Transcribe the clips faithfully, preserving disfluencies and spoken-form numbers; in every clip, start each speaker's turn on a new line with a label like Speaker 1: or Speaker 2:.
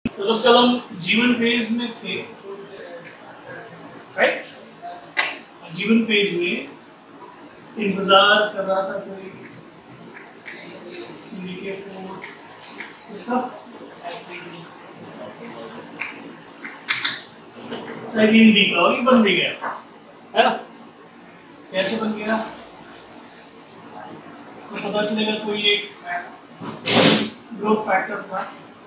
Speaker 1: तो जब कल हम जीवन फेज में थे, राइट, जीवन फेज में इंतजार कर रहा था कोई सी के फोर इसका साइक्लिन डी का, और ये बन भी गया है ना। कैसे बन गया तो पता चलेगा कोई एक ग्रोथ फैक्टर था,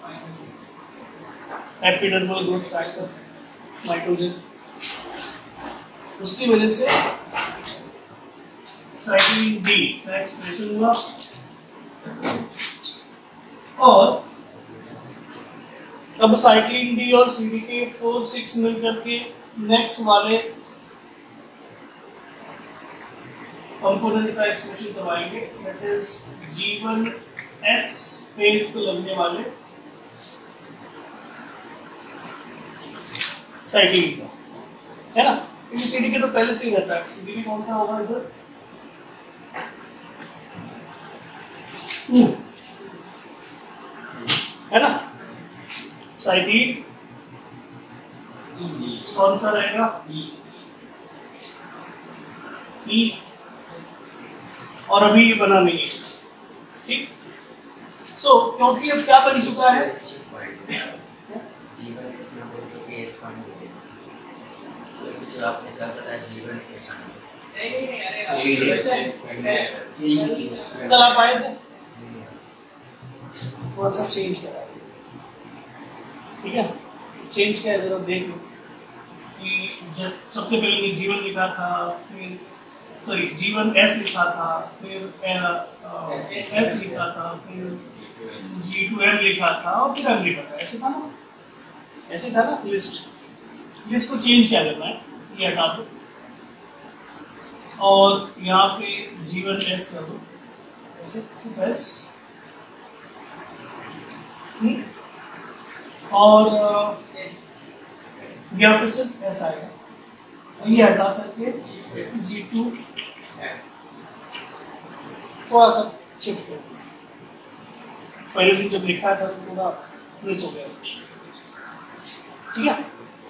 Speaker 1: एपिडर्मल ग्रोथ फैक्टर माइटोजन, उसकी वजह से साइक्लिन डी का एक्सप्रेशन हुआ। और अब साइक्लिन डी और C D K four six मिलकर के नेक्स्ट वाले कंपोनेंट का एक्सप्रेशन करवाएंगे, that is G one S phase को लगने वाले साइक्लिन का, है ना। क्योंकि सी डी के तो पहले से ही रहता है। सी डी के कौन सा होगा इधर, है ना। साइक्लिन कौन सा रहेगा, ई, और अभी ये बना नहीं है, ठीक। सो so, क्योंकि अब क्या बन चुका है,
Speaker 2: जीवन एस नंबर के एस फॉर्म में जो आपने कल बताया जीवन एस
Speaker 1: कल आप आए थे, थोड़ा सा चेंज करा, ठीक है। चेंज क्या है जरा देख लो कि जब सबसे पहले मैं जीवन लिखा था, फिर सॉरी जीवन एस लिखा था, फिर एस लिखा था, फिर जी टू एम लिखा था, और फिर एम लिखा था। ऐसे था ना, ऐसे था ना लिस्ट। लिस्ट को चेंज क्या करना है, ये हटा दो और यहाँ पे जीवन एस कर दो, ऐसे सिर्फ एस, और यहाँ पे सिर्फ एस आएगा, ये हटा करके जी टू थोड़ा सा शिफ्ट कर, पहले दिन जब लिखा था तो थोड़ा मिस हो गया, ठीक है।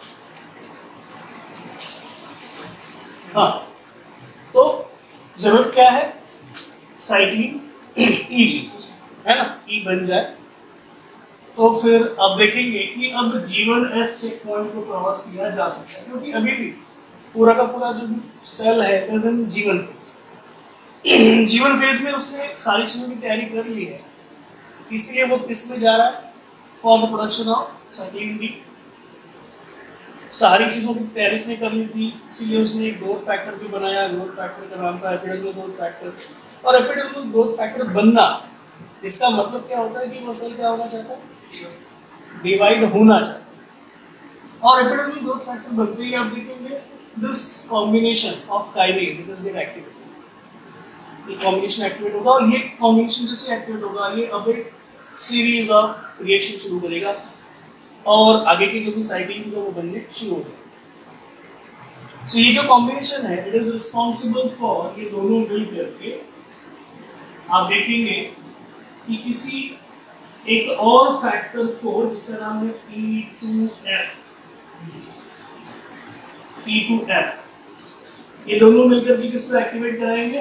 Speaker 1: हाँ, तो जरूरत क्या है, साइक्लिन ई, है ना, ई बन जाए तो फिर अब देखेंगे कि अब जीवन एस चेक पॉइंट को क्रॉस किया जा सकता है, क्योंकि अभी भी पूरा का पूरा जो भी सेल है प्रेजेंट जीवन फेज, जीवन फेज में उसने सारी चीजों की तैयारी कर ली है, इसलिए वो किस में जा रहा है, for the production of cyclin D. सारी चीजों की तैयारी उसने कर ली थी, इसीलिए उसने एक ग्रोथ फैक्टर भी बनाया, ग्रोथ फैक्टर का नाम था एपिडर्मल ग्रोथ फैक्टर। और एपिडर्मल ग्रोथ फैक्टर बनना, इसका मतलब क्या होता है कि वो सेल क्या होना चाहता है, डिवाइड होना चाहता है। और एपिडर्मल ग्रोथ फैक्टर बनते ही आप देखेंगे this combination of kinase it is get activated, ये कॉम्बिनेशन एक्टिवेट होगा, और ये कॉम्बिनेशन जैसे एक्टिवेट होगा ये अब एक सीरीज ऑफ रिएक्शन शुरू करेगा, और आगे की जो भी साइक्लिन्स है वो बनने शुरू हो जाएंगे। सो ये जो कॉम्बिनेशन है इट इज रिस्पॉन्सिबल फॉर, ये दोनों मिल करके आप देखेंगे कि किसी एक और फैक्टर को जिसका नाम है E two F, E two F, ये दोनों मिलकर के किसको एक्टिवेट कराएंगे,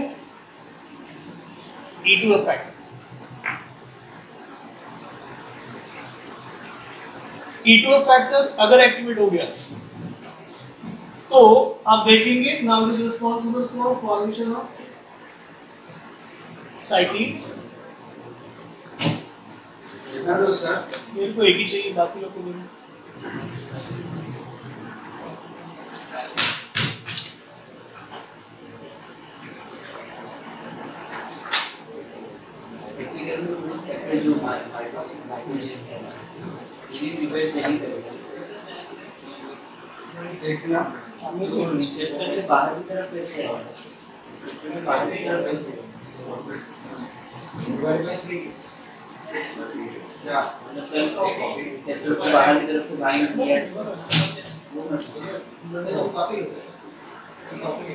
Speaker 1: E two F factor. E two F factor अगर एक्टिवेट हो गया तो आप देखेंगे now it is responsible for formation of cyclin. मेरे को एक ही चाहिए, बाकी लोग को नहीं।
Speaker 2: जो माइटोजन है ये भी डिवाइड सही करेगा, देखना हमें को रिसेप्टर के बाहर की तरफ कैसे है, रिसेप्टर के बाहर की तरफ कैसे डिवाइड बाय थ्री, मतलब रिसेप्टर के बाहर की तरफ से बाइंड किया वो मतलब कॉपी कॉपी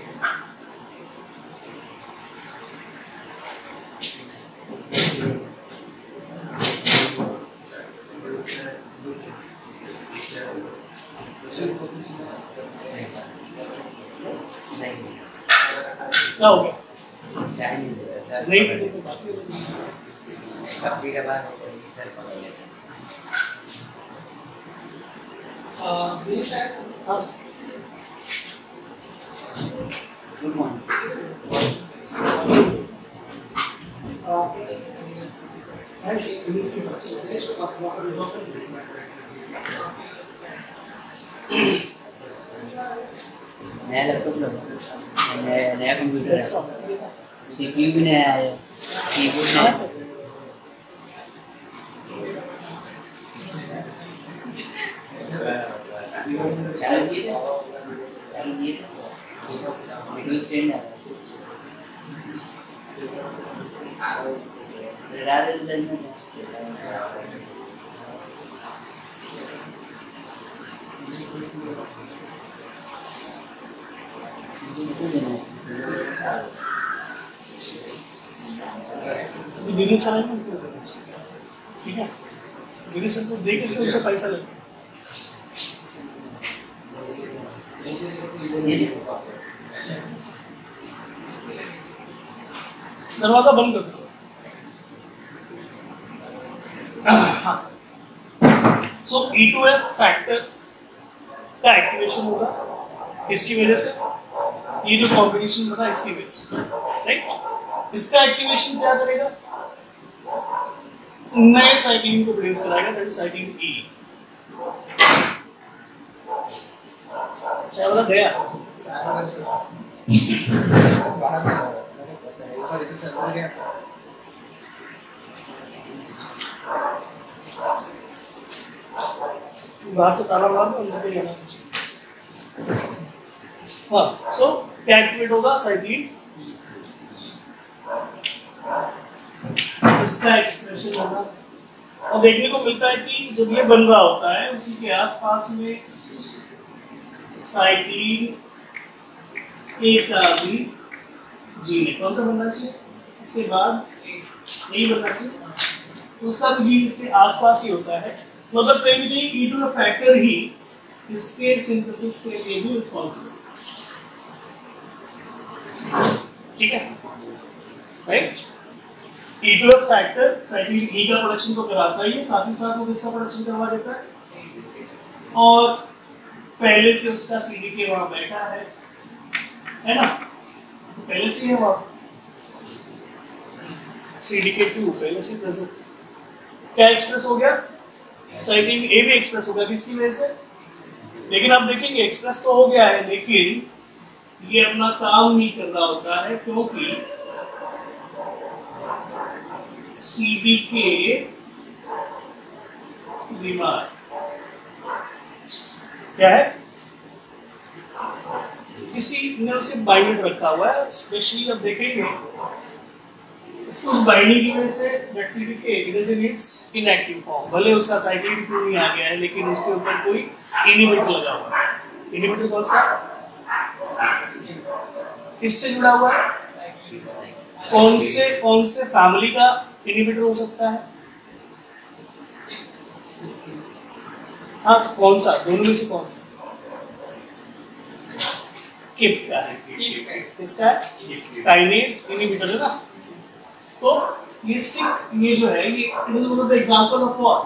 Speaker 1: क्या हो गया?
Speaker 2: चाय नहीं दे रहा सर।
Speaker 1: नहीं पीते तो बात नहीं।
Speaker 2: कभी कभार होता है सर पकड़ लेते हैं।
Speaker 1: ये शायद हाँ
Speaker 2: गुड मॉर्निंग। नया लैपटॉप लो, नया नया कंप्यूटर है, सीपीयू भी नया है, कीबोर्ड नया है। चालू किए थे, चालू किए थे, वीडियो स्टैंड है, रात दिन में
Speaker 1: दिनेश सर ठीक है, दिनेश सर को देख के उनसे पैसा ले। दरवाजा बंद कर दो। So E two F factor का एक्टिवेशन होगा इसकी वजह से, ये जो कॉम्बिनेशन बना इसकी वजह से, राइट। इसका एक्टिवेशन क्या करेगा? नए साइक्लिन को प्रोड्यूस कराएगा, दैट इज साइक्लिन ई। चाय वाला गया बाहर से ताला मार दो, अंदर नहीं आना कुछ। हाँ, सो क्या एक्टिवेट होगा? साइक्लिन। इसका एक्सप्रेशन होगा और देखने को मिलता है कि जब ये बन रहा होता है उसी के आसपास में साइक्लिन ए का भी जीन है। कौन सा बनना चाहिए? इसके बाद यही बनना चाहिए, उसका भी जीन इसके आसपास ही होता है। मतलब कहीं भी ई टू द फैक्टर ही इसके सिंथेसिस के लिए भी रिस्पॉन्सिबल, ठीक है, right. E two the factor cyclin E का प्रोडक्शन तो कराता ही है, साथ ही साथ वो किसका प्रोडक्शन करवा देता है, और पहले से उसका सीडीके वहां बैठा है, है ना, तो पहले से है वहां सीडीके टू पहले से प्रेजेंट। क्या एक्सप्रेस हो गया? साइक्लिन ए भी एक्सप्रेस हो गया, किसकी वजह से? लेकिन आप देखेंगे एक्सप्रेस तो हो गया है, लेकिन ये अपना काम नहीं कर रहा होता है, क्योंकि सीडीके बीमार क्या है? किसी ने उसे बाइंडेड रखा हुआ है, स्पेशली अब देखेंगे उस बाइंडिंग की वजह से that CDK it is in its inactive form. भले उसका साइक्लिन टू नहीं आ गया है, लेकिन उसके ऊपर कोई इनहिबिटर लगा हुआ है। इनहिबिटर कौन सा? किससे जुड़ा हुआ है? कौन से कौन से फैमिली का इनहिबिटर हो सकता है? हाँ, तो कौन सा? दोनों में से कौन सा? किप का है। किसका है? काइनेज इनहिबिटर है ना। तो ये ये जो है, ये it is one of the example of what?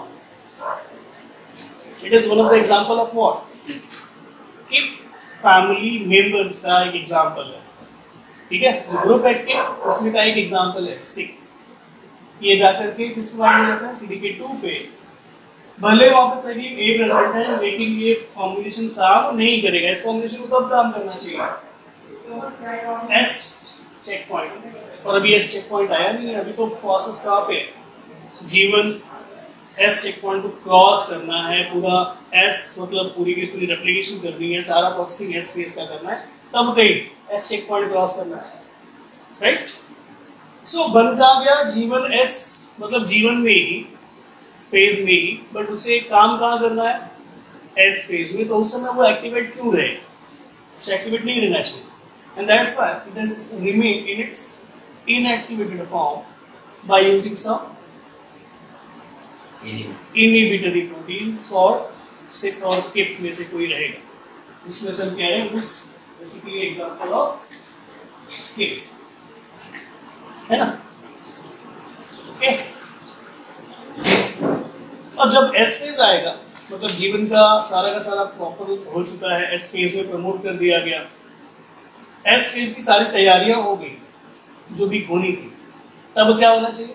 Speaker 1: It is one of the example of what? Kip family members का एक एग्जांपल है, ठीक है। जो ग्रुप एक्टिव उसमें का एक एग्जांपल है सिक। ये जाकर के किस पर हो जाता है? सीडीके टू पे। भले वहां पर साइक्लिन ए प्रेजेंट है, लेकिन ये कॉम्बिनेशन काम नहीं करेगा। इस कॉम्बिनेशन को तब काम करना चाहिए एस चेक पॉइंट, और अभी एस चेक पॉइंट आया नहीं है। अभी तो प्रोसेस कहाँ पे? जीवन एस चेक पॉइंट को क्रॉस करना है, पूरा एस मतलब पूरी की पूरी रेप्लिकेशन करनी है, सारा प्रोसेसिंग एस फेज का करना है, तब कहीं एस चेक पॉइंट क्रॉस करना है, राइट। सो बन कहाँ गया? जीवन एस मतलब जीवन में ही, फेज में ही, बट उसे काम कहाँ करना है? एस फेज में। तो उस समय वो एक्टिवेट क्यों रहे? एक्टिवेट नहीं रहना चाहिए, and that's why it has remain in its inactivated form by using some inhibitory proteins और सिक और किप में से कोई रहेगा, जिसमें से हम कह रहे हैं this basically example of case, है ना? ओके, और जब एस फेज आएगा मतलब जीवन का सारा का सारा प्रॉपर हो चुका है, एस फेज में प्रमोट कर दिया गया, एस फेज की सारी तैयारियां हो गई जो भी होनी थी, तब क्या होना चाहिए?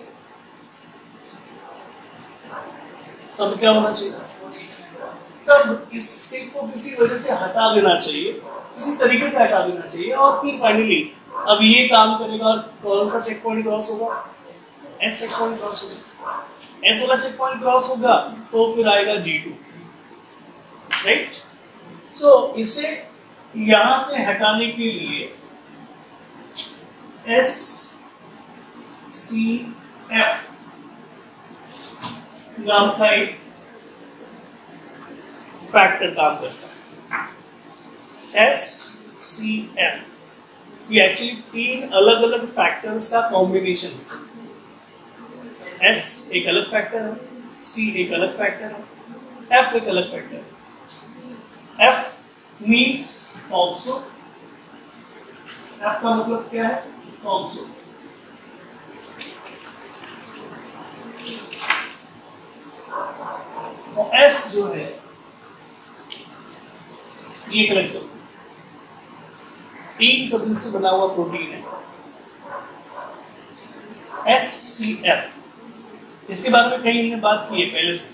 Speaker 1: तब क्या होना चाहिए? तब इस सीट को किसी वजह से हटा देना चाहिए, किसी तरीके से हटा देना चाहिए, और फिर फाइनली अब ये काम करेगा और कौन सा चेक पॉइंट क्रॉस होगा? एस चेक पॉइंट क्रॉस होगा। एस वाला चेक पॉइंट क्रॉस होगा तो फिर आएगा जी टू, राइट? सो इसे यहां से हटाने के लिए एस सी एफ नाम का एक फैक्टर काम करता है। एस सी एफ ये एक्चुअली तीन अलग अलग फैक्टर्स का कॉम्बिनेशन है। एस एक अलग फैक्टर है, सी एक अलग फैक्टर है, एफ एक अलग फैक्टर है। एफ मीन्स ऑल्सो, एफ का मतलब क्या है? ऑल्सो। और एस जो है ये एक अलग शब्द, तीन शब्द से बना हुआ प्रोटीन है एस सी एफ। इसके बारे में कहीं हमने बात की है पहले से।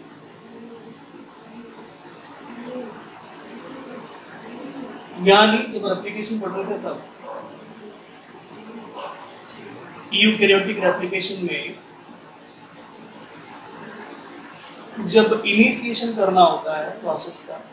Speaker 1: यानी जब एप्लीकेशन पढ़ रहे थे तब यूकैरियोटिक रेप्लिकेशन में जब इनिशिएशन करना होता है प्रोसेस का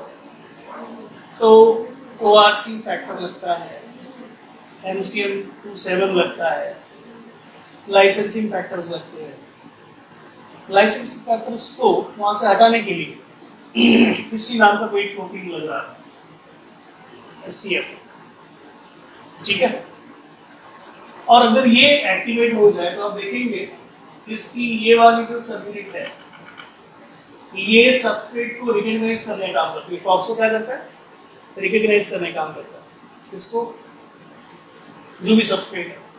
Speaker 1: तो ओ आर सी फैक्टर लगता है, M C M two seven लगता है, लाइसेंसिंग फैक्टर्स लगते हैं। लाइसेंसिंग फैक्टर्स को वहां से हटाने के लिए किसी नाम का कोई प्रोटीन लग रहा है एस सी एफ, ठीक है? और अगर ये एक्टिवेट हो जाए तो आप देखेंगे इसकी ये वाली जो सबयूनिट है ये सबस्ट्रेट को रिकॉग्नाइज करने का काम करती है। फॉक्सो क्या करता है? रिकॉग्नाइज करने का काम करता है इसको, जो भी सबस्ट्रेट है,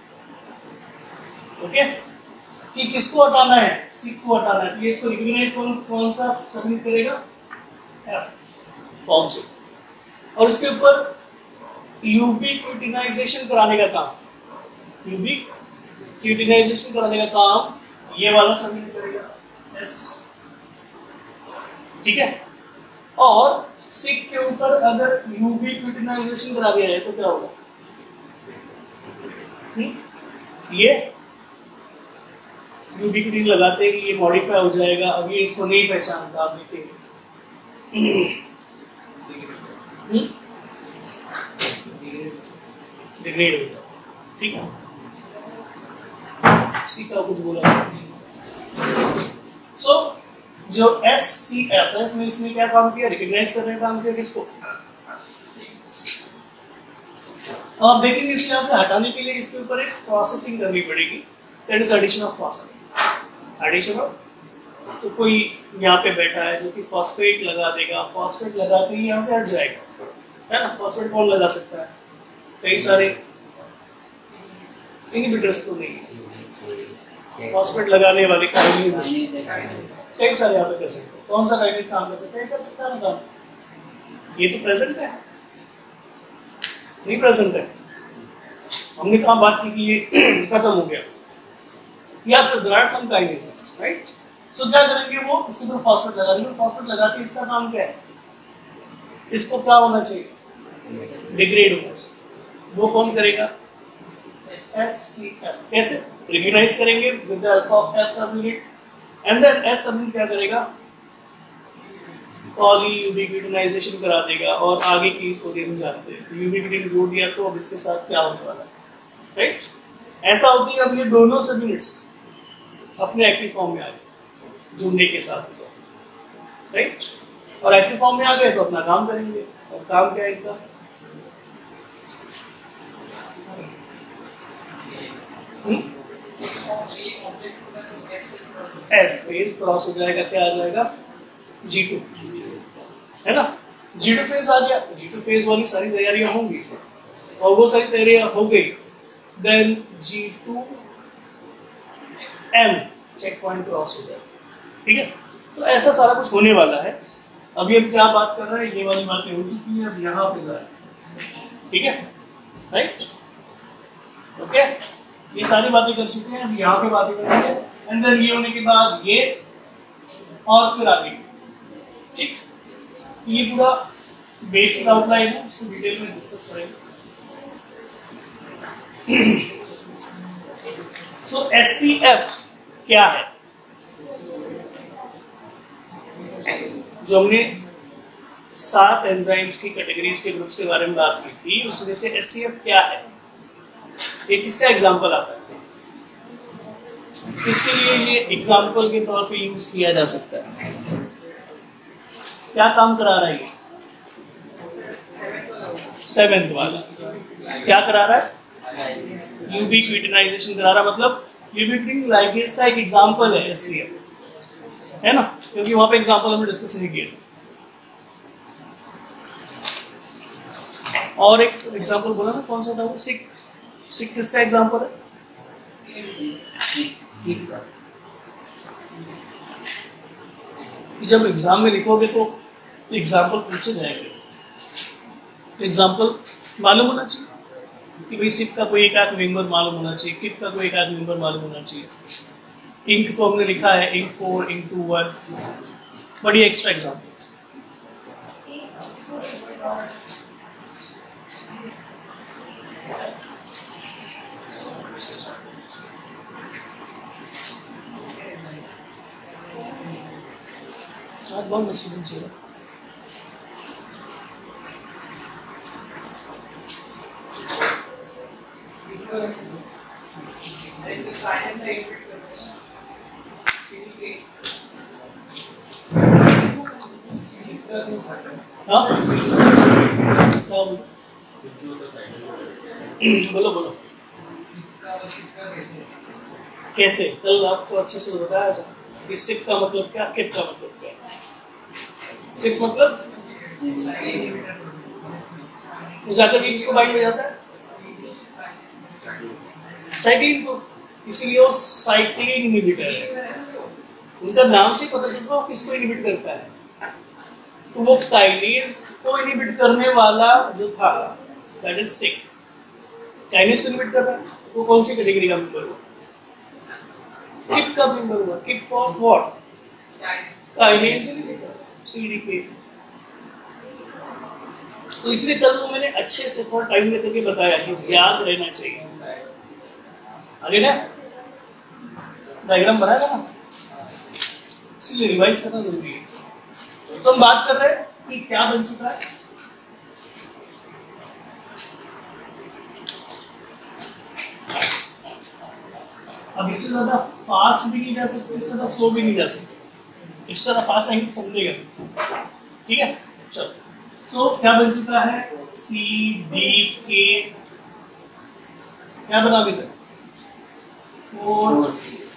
Speaker 1: ओके? कि किसको हटाना है? सी को हटाना है। ये इसको रिकॉग्नाइज कौन कौन सा सबमिट करेगा? F, FOXO. और इसके ऊपर यूबिक्विटिनाइजेशन कराने का काम, यूबिक्विटिनाइजेशन कराने का काम ये वाला सबमिट करेगा एस, ठीक है? और सिक के ऊपर अगर यूबिक्विटिनाइजेशन करा दिया जाए तो क्या होगा? हुँ? ये यूबिक्विटिन लगाते ही ये मॉडिफाई हो जाएगा। अब ये इसको नहीं पहचानता, आप देखेंगे डिग्रेड हो जाएगा, ठीक है? सीखा कुछ बोला सो so, जो एस सी एफ है इसमें इसने क्या काम किया? रिकॉग्नाइज करने का काम किया। किसको? आप देखेंगे इसे यहाँ से हटाने के लिए इसके ऊपर एक प्रोसेसिंग करनी पड़ेगी, that is addition of phosphate. Addition of, तो कोई यहाँ पे बैठा है जो कि फॉस्फेट लगा देगा, फॉस्फेट लगाते ही यहाँ से हट जाएगा, है ना? फॉस्फेट कौन लगा सकता है? कई सारे इनहिबिटर्स तो नहीं, फॉस्फेट लगाने वाले काइनेज कई सारे यहाँ पे कर सकते हैं। कौन सा काइनेज काम कर सकता है? कर सकता है ना काम। ये तो प्रेजेंट है, नहीं प्रेजेंट है। हमने कहाँ बात की कि ये खत्म हो गया, या फिर there are some kinases, right? So क्या करेंगे वो? इसके ऊपर फॉस्फेट लगा देंगे। फॉस्फेट लगाते इसका काम क्या है? इसको क्या होना चाहिए? डिग्रेड होना चाहिए। वो कौन करेगा? S C F. कैसे? रिकॉग्नाइज करेंगे with the help of F subunit, and then S subunit क्या करेगा? पॉली यूबिक्विटिनाइजेशन करा देगा। और आगे की स्टोरी हम जानते हैं। यूबिक्विटिन जोड़ दिया तो अब इसके साथ क्या होने वाला है, राइट? ऐसा होती है अब ये दोनों सबयूनिट्स अपने एक्टिव फॉर्म में आ गए जुड़ने के साथ साथ, राइट? और एक्टिव फॉर्म में आ गए तो अपना काम करेंगे। और काम क्या है इनका? एस फेज क्रॉस हो जाएगा, क्या आ जाएगा? जी टू, है ना? जी टू फेज आ गया। जी टू फेज वाली सारी तैयारियां होंगी। और वो सारी तैयारियां हो गई, then G two M check point हो जाए। ठीक है, तो ऐसा सारा कुछ होने वाला है। अभी हम क्या बात कर रहे हैं, ये वाली बातें हो चुकी हैं, अब यहाँ पे जाए। ठीक है, राइट, ओके, ये सारी बातें कर चुके हैं, अब यहाँ पे बातें करेंगे। एंड देन ये होने के बाद ये और फिर आगे। ठीक, ये पूरा बेसिक आउटलाइन है, उसको डिटेल में डिस्कस करेंगे। सो एस सी एफ क्या है, जो हमने सात एंजाइम्स की कैटेगरीज के ग्रुप्स के बारे में बात की थी, उसमें से एस सी एफ क्या है, ये किसका एग्जाम्पल आता है, किसके लिए ये एग्जाम्पल के तौर पे यूज किया जा सकता है, क्या काम करा रहा है ये सेवेंथ वाला, क्या करा रहा है, यूबिक्विटिनाइजेशन करा रहा है। मतलब यूबिक्विटिन लाइगेज का एक एग्जाम्पल है एस सी एफ, है ना, क्योंकि वहां पे एग्जाम्पल हमने डिस्कस नहीं किया। और एक एग्जाम्पल बोला ना, कौन सा था वो, सिक, सिक किसका एग्जाम्पल है, जब एग्जाम में लिखोगे तो एग्जाम्पल पूछे जाएंगे, एग्जाम्पल मालूम होना चाहिए कि भाई सिक का कोई एक आध मेंबर मालूम होना चाहिए, किप का कोई एक आध मेंबर मालूम होना चाहिए। इंक तो हमने लिखा है, INK four, INK two, one, बड़ी एक्स्ट्रा एग्जाम्पल्स। आज बहुत मुश्किल चीज है। हाँ बोलो बोलो, कैसे, कल आपको अच्छे से बताया था कि सिप का मतलब क्या, किप का मतलब क्या। सिप मतलब जाकर भी किसको बाइंड हो जाता है, साइक्लिन को, इसीलिए वो साइक्लिन इनहिबिटर है। उनका नाम से पता चलता है किसको इनहिबिट करता है, तो वो काइनेज को इनहिबिट करने वाला जो था, दैट इज सिक, काइनेज को इनहिबिट कर रहा है, वो कौन सी कैटेगरी का मेंबर हुआ, किप का मेंबर हुआ। Kip for what, kinase inhibitor, CDK. तो इसलिए कल को मैंने अच्छे से थोड़ा टाइम लेकर के बताया कि याद रहना चाहिए। आगे ना डायग्राम बनाया था ना, इसलिए रिवाइज करना जरूरी है। तो हम बात कर रहे हैं कि क्या बन चुका है, अब इससे ज्यादा फास्ट भी नहीं जा सकते, इससे ज्यादा स्लो भी नहीं जा सकते, इससे ज्यादा फास्ट आएंगे तो समझेगा। ठीक है, चलो, सो क्या बन चुका है, सी डी के, क्या बना अभी तक, फोर,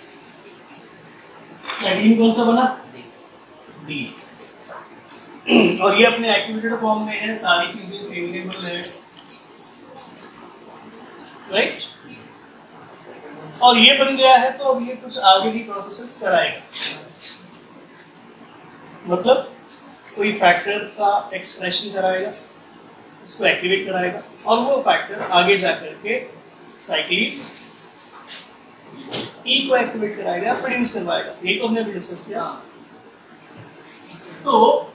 Speaker 1: साइक्लिन कौन सा बना, डी, और ये अपने एक्टिवेटेड फॉर्म में है, सारी चीजें फेवरेबल है, राइट। और ये बन गया है, तो अब ये कुछ आगे भी प्रोसेसेस कराएगा, मतलब कोई फैक्टर का एक्सप्रेशन कराएगा, उसको एक्टिवेट कराएगा, और वो फैक्टर आगे जाकर के साइक्लिन ई को एक्टिवेट कराएगा, प्रोड्यूस करवाएगा। ये तो हमने भी डिस्कस किया। तो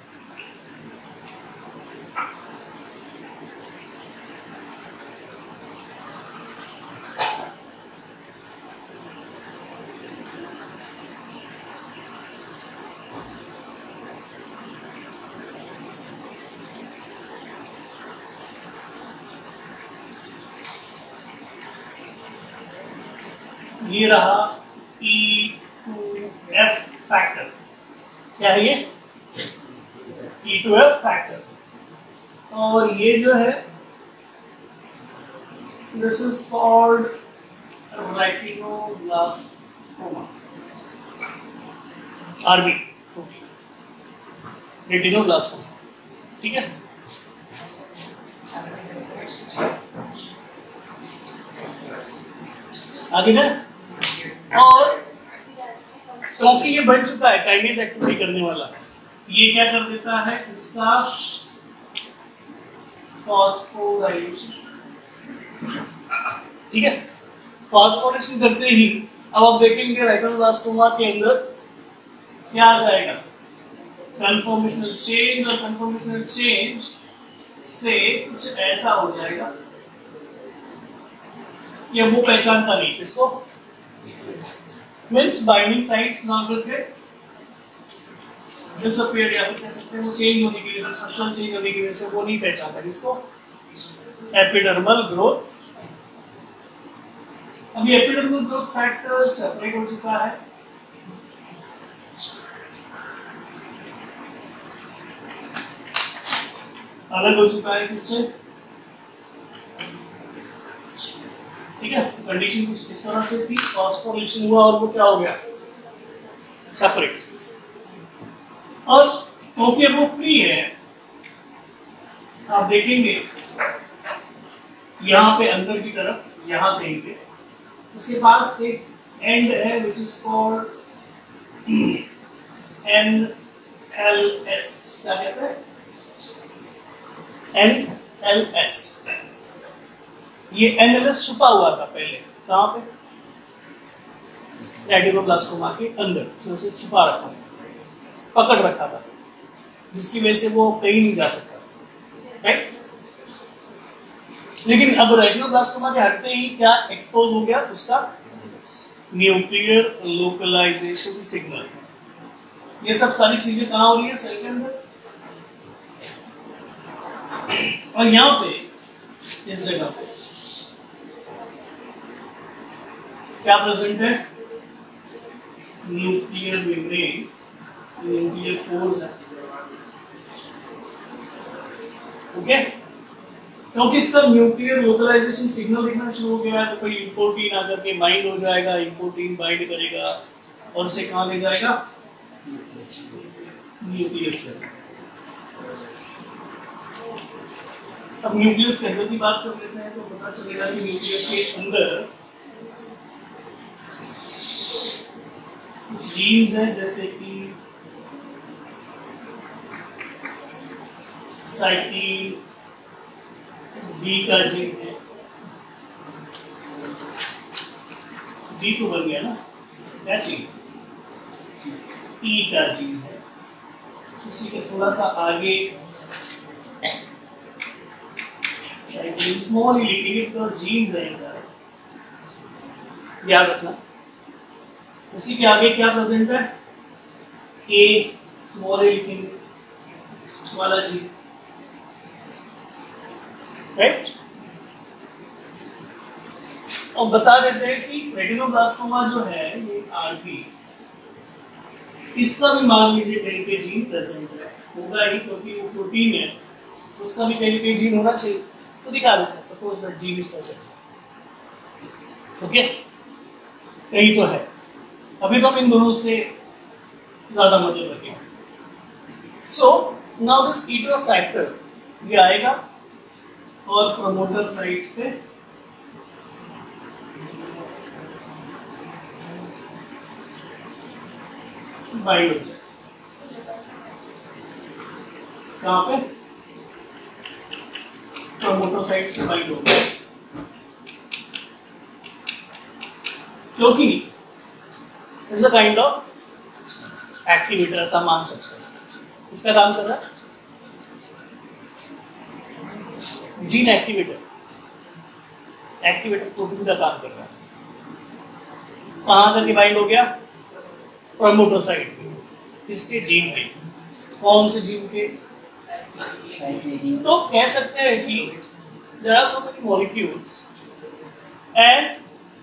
Speaker 1: ये रहा ई टू एफ फैक्टर, क्या है ये, ई टू एफ फैक्टर, और ये जो है this is called retinoblastoma, RB, retinoblastoma. ठीक है, आगे जाए। और क्योंकि ये बन चुका है काइनेज एक्टिविटी करने वाला, ये क्या कर देता है, इसका फॉस्फोराइलेशन, ठीक है। फॉस्फोराइलेशन करते ही अब आप देखेंगे रेटिनोब्लास्टोमा के अंदर क्या आ जाएगा, कन्फॉर्मेशनल चेंज, और कन्फॉर्मेशनल चेंज से कुछ ऐसा हो जाएगा कि वो पहचानता नहीं इसको, मीन्स बाइंडिंग साइट नॉर्मल से डिसअपीयर, या फिर कह सकते हैं वो चेंज होने की वजह से, स्ट्रक्चर चेंज होने की वजह से वो नहीं पहचानता इसको, एपिडर्मल ग्रोथ। अभी एपिडर्मल ग्रोथ फैक्टर सेपरेट हो चुका है, अलग हो चुका है किससे, ठीक है। कंडीशन कुछ इस तरह से थी, फॉस्फोराइलेशन हुआ और वो क्या हो गया, सेपरेट। और क्योंकि वो फ्री है, आप देखेंगे यहाँ पे अंदर की तरफ, यहाँ कहीं पे उसके पास एक एंड है which is called N L S, क्या कहते हैं, एन एल एस। ये एन एल एस छुपा हुआ था पहले, कहाँ पे, रेटिनोब्लास्टोमा के अंदर, इसमें से छुपा रखा था, पकड़ रखा था, जिसकी वजह से वो कहीं नहीं जा सकता, राइट। लेकिन अब रेटिनोब्लास्टोमा के हटते ही क्या एक्सपोज हो गया, उसका न्यूक्लियर लोकलाइजेशन सिग्नल। ये सब सारी चीजें कहाँ हो रही है, सेल के अंदर, और यहाँ पे इस जगह पे क्या प्रेजेंट है, न्यूक्लियर मेम्ब्रेन, न्यूक्लियर पोर्स है, ओके। क्योंकि इसका न्यूक्लियर लोकलाइजेशन सिग्नल दिखना शुरू हो गया है, तो कोई इंपोर्टीन आकर के बाइंड हो जाएगा, इंपोर्टीन बाइंड करेगा और उसे कहाँ ले जाएगा, न्यूक्लियस पे। अब न्यूक्लियस के अंदर की बात कर लेते हैं, तो पता चलेगा कि न्यूक्लियस के अंदर कुछ जीन्स हैं, जैसे कि साइकिल बी का जीन है, जी तो बन गया ना, क्या जीन, ई का जीन है। उसी के थोड़ा सा आगे साइकिल स्मॉल ही लिखेंगे बिकॉज जीन्स है सारे, याद रखना। उसी के आगे क्या प्रेजेंट है, ए स्मॉल ए लिखेंगे वाला जीन, राइट। और बता देते हैं कि रेटिनोब्लास्टोमा जो है ये आरपी, इसका भी मान लीजिए कहीं पे जीन प्रेजेंट है, होगा ही क्योंकि वो प्रोटीन है, तो उसका भी कहीं पे जीन होना चाहिए, तो दिखा देते हैं, suppose that gene is present, okay, कहीं तो है। अभी तो हम इन दोनों से ज्यादा मतलब रखेंगे। So now this E two F factor ये आएगा और प्रमोटर साइट्स पे बाइंड हो जाए, कहाँ पे, प्रमोटर साइट्स पे बाइंड हो जाए, क्योंकि it's a kind of activator, ऐसा मान सकते हैं। इसका काम कर रहा है जीन एक्टिवेटर, एक्टिवेटर प्रोटीन का काम कर रहा है। कहाँ करके बाइंड हो गया, प्रमोटर साइट पे, इसके जीन पे, कौन से जीन के, तो कह सकते हैं कि there are so many molecules and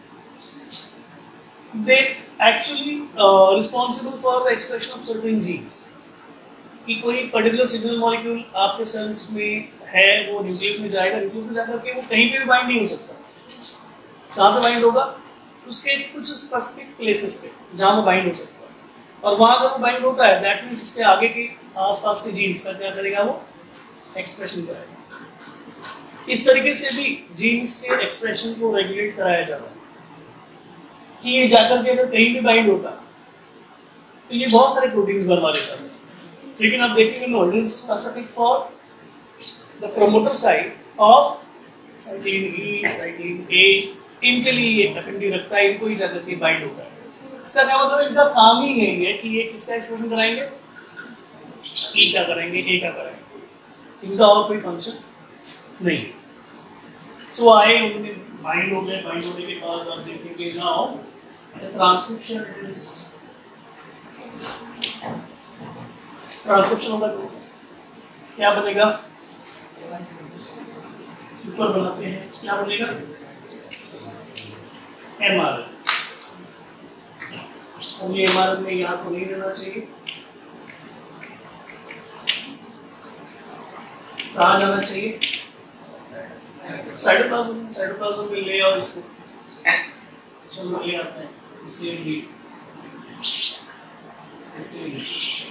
Speaker 1: they actually uh, responsible for the expression of certain genes। कि कोई पर्टिकुलर सिग्नल मॉलिक्यूल आपके सेल्स में है, वो न्यूक्लियस में जाएगा, न्यूक्लियस में जाकर के वो कहीं पे भी बाइंड नहीं हो सकता। कहाँ पे बाइंड होगा, उसके कुछ स्पेसिफिक प्लेसेस पे जहाँ वो बाइंड हो सकता है, और वहाँ अगर वो बाइंड होता है दैट मीन्स उसके आगे के आसपास के जीन्स का क्या करेगा, वो एक्सप्रेशन कराएगा। इस तरीके से भी जीन्स के एक्सप्रेशन को रेगुलेट कराया जा रहा है। कि ये जाकर के अगर कहीं भी बाइंड होता तो ये बहुत सारे प्रोटीन्स बनवा लेता है, लेकिन आप देखेंगे no, it is specific for the promoter site of cyclin E, cyclin A, इनके लिए ये एफिनिटी रखता है, इनको ही जाकर के बाइंड होता है। इसका क्या मतलब, इनका काम ही यही है कि ये किसका एक्सप्रेशन कराएंगे, ई का कराएंगे, ए का कराएंगे, इनका और कोई फंक्शन नहीं। सो आए उनमें बाइंड हो गए, बाइंड होने के बाद आप देखेंगे नाउ ट्रांसक्रिप्शन इज ट्रांसक्रिप्शन होगा तो क्या बनेगा, ऊपर बनाते हैं क्या बनेगा, एम आर एन। अब ये एम आर एन में यहाँ तो नहीं रहना चाहिए, कहाँ जाना चाहिए, साइटोप्लाज्म। साइटोप्लाज्म में ले आओ इसको, चलो ले आते हैं, इसे भी इसे भी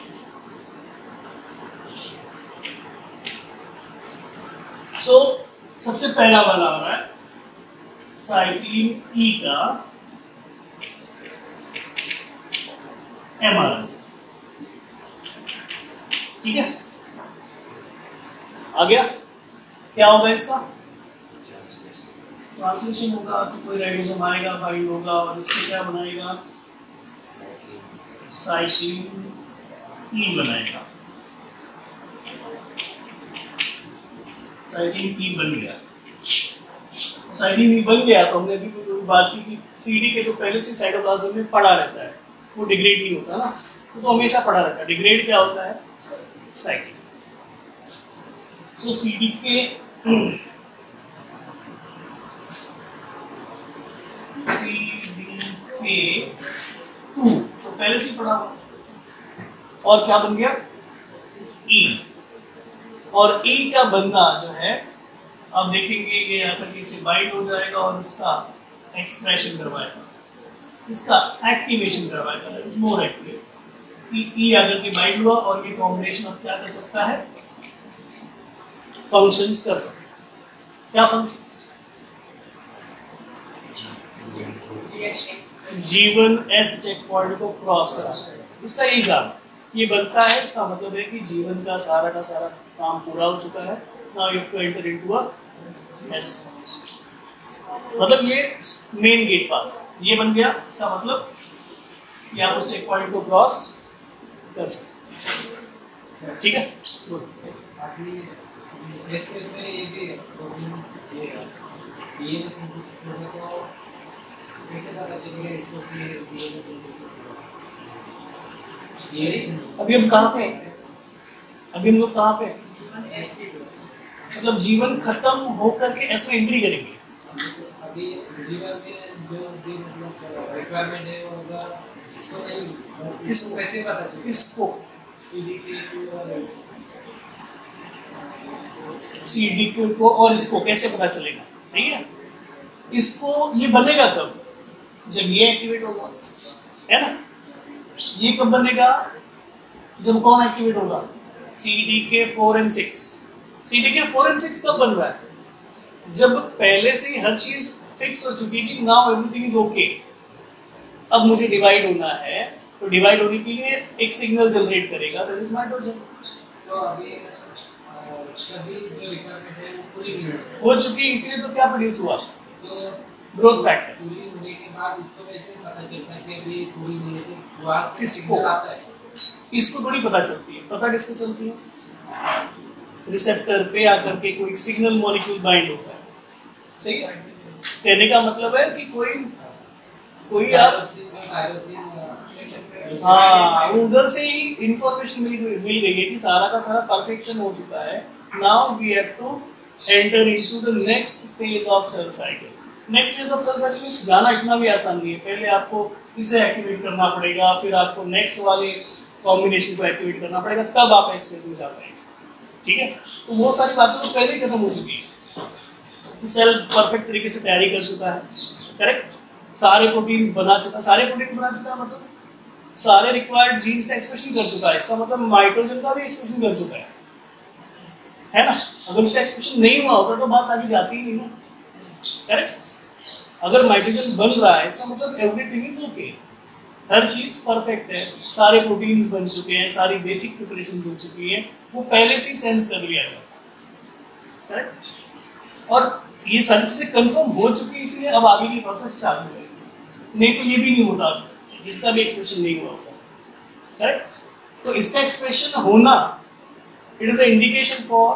Speaker 1: सो सबसे पहला वाला आ रहा है साइक्लिन ई का एम आर एन, ठीक है, आ गया। क्या होगा इसका ट्रांसलेशन होगा, तो कोई राइबोसोम आएगा, बाइंड होगा और इससे क्या बनाएगा, साइक्लिन ई बनाएगा, साइक्लिन ई बन गया। साइक्लिन ई बन गया तो हमने अभी तो बात की कि सीडी के तो पहले से साइटोप्लाज्म में पड़ा रहता है, वो डिग्रेड नहीं होता ना, तो, तो हमेशा पड़ा रहता है। डिग्रेड क्या होता है, cyclin. So CD K CD K two तो पहले से पड़ा हुआ, और क्या बन गया, ई। और ई का बनना जो है आप देखेंगे ये आकर के इसे बाइंड हो जाएगा और इसका एक्सप्रेशन करवाएगा, इसका एक्टिवेशन करवाएगा, इट्स मोर एक्टिव। ई आकर के बाइंड हुआ और ये कॉम्बिनेशन अब क्या कर सकता है, फंक्शंस कर सकते हैं। क्या functions, G one S check point को क्रॉस करा सकते हैं, इसका यही काम ये बनता है। इसका मतलब है कि जीवन का सारा का सारा काम पूरा हो चुका है, now you have to enter into a S, मतलब ये मेन गेट पास है, ये बन गया। इसका मतलब कि आप उस चेक पॉइंट को क्रॉस कर सकते हैं, ठीक है। अभी हम कहाँ पे हैं, अभी हम लोग कहाँ पे हैं, मतलब जीवन खत्म होकर के एस में एंट्री करेंगे।
Speaker 3: अभी जीवन में जो भी मतलब रिक्वायरमेंट है वो अगर इसको नहीं,
Speaker 1: किसको
Speaker 3: कैसे पता चलेगा,
Speaker 1: किसको,
Speaker 3: सीडी के और
Speaker 1: सीडी को और इसको कैसे पता चलेगा, सही है। इसको ये बनेगा कब, जब ये एक्टिवेट होगा, है ना। ये कब बनेगा, जब कौन एक्टिवेट होगा, C D K four and six. C D K four and six कब बन रहा है, जब पहले से ही हर चीज फिक्स हो चुकी है, नाउ एवरीथिंग इज ओके, अब मुझे डिवाइड होना है, तो डिवाइड होने के लिए एक सिग्नल जनरेट करेगा, दैट इज नाइट्रोजन।
Speaker 3: तो अभी सभी जो रिक्वायरमेंट है वो पूरी
Speaker 1: हो चुकी है, इसलिए तो क्या प्रोड्यूस हुआ,
Speaker 3: तो
Speaker 1: ग्रोथ फैक्टर।
Speaker 3: पूरी होने के बाद उसको कैसे पता चलता है कि अभी पूरी नहीं है, तो वहाँ से
Speaker 1: किसको?
Speaker 3: सिग्नल आता है,
Speaker 1: इसको थोड़ी पता चलती है, पता किसको चलती है, रिसेप्टर पे आकर के कोई सिग्नल मॉलिक्यूल बाइंड होता है, सही है। कहने का मतलब है कि कोई कोई आप हाँ उधर से ही इंफॉर्मेशन मिल गई मिल गई है कि सारा का सारा परफेक्शन हो चुका है, now we have to enter into the next phase of cell cycle. Next phase of cell cycle में जाना इतना भी आसान नहीं है, पहले आपको इसे एक्टिवेट करना पड़ेगा, फिर आपको नेक्स्ट वाले कॉम्बिनेशन को एक्टिवेट करना पड़ेगा, तब आप इस फेज में जा पाएंगे, ठीक है। तो वो सारी बातें तो पहले ही खत्म हो चुकी है, सेल परफेक्ट तरीके से तैयारी कर चुका है, करेक्ट, सारे प्रोटीन्स बना चुका है, सारे प्रोटीन्स बना चुका है मतलब सारे रिक्वायर्ड जीन्स का एक्सप्रेशन कर चुका है, इसका मतलब माइटोजन का भी एक्सप्रेशन कर चुका है, है ना। अगर इसका एक्सप्रेशन नहीं हुआ होता तो बात आगे जाती ही नहीं ना, करेक्ट। अगर माइटोजन बन रहा है इसका मतलब एवरीथिंग इज ओके, हर चीज परफेक्ट है, सारे प्रोटीन्स बन चुके हैं, सारी बेसिक प्रिपरेशंस हो चुकी हैं, वो पहले से ही सेंस कर लिया गया, करेक्ट। और ये सारी चीजें कंफर्म हो चुकी है, इसलिए अब आगे की प्रोसेस चालू है, नहीं तो ये भी नहीं होता, जिसका भी एक्सप्रेशन नहीं हुआ होता, करेक्ट। तो इसका एक्सप्रेशन होना it is a indication for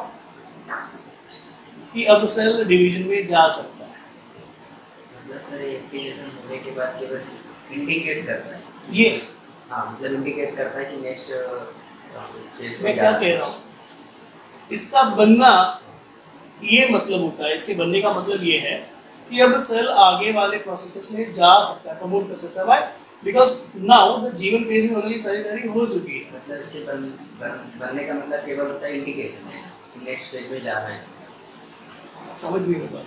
Speaker 1: कि अब सेल डिवीजन में जा सकता है।
Speaker 2: मतलब सर इंडिकेशन होने के बाद केवल इंडिकेट करता है
Speaker 1: ये
Speaker 2: हाँ, मतलब इंडिकेट करता है कि नेक्स्ट फेज
Speaker 1: मैं क्या कह रहा हूँ, इसका बनना ये मतलब होता है, इसके बनने का मतलब ये है कि अब सेल आगे वाले प्रोसेसेस में जा सकता है, प्रमोट कर सकता है। Why? Because now the G one phase में होने की सारी तैयारी हो चुकी है।
Speaker 2: मतलब इसके बन, बन, बनने का मतलब केवल होता है इंडिकेशन है कि नेक्स्ट फेज में जाना है।
Speaker 1: समझ नहीं होगा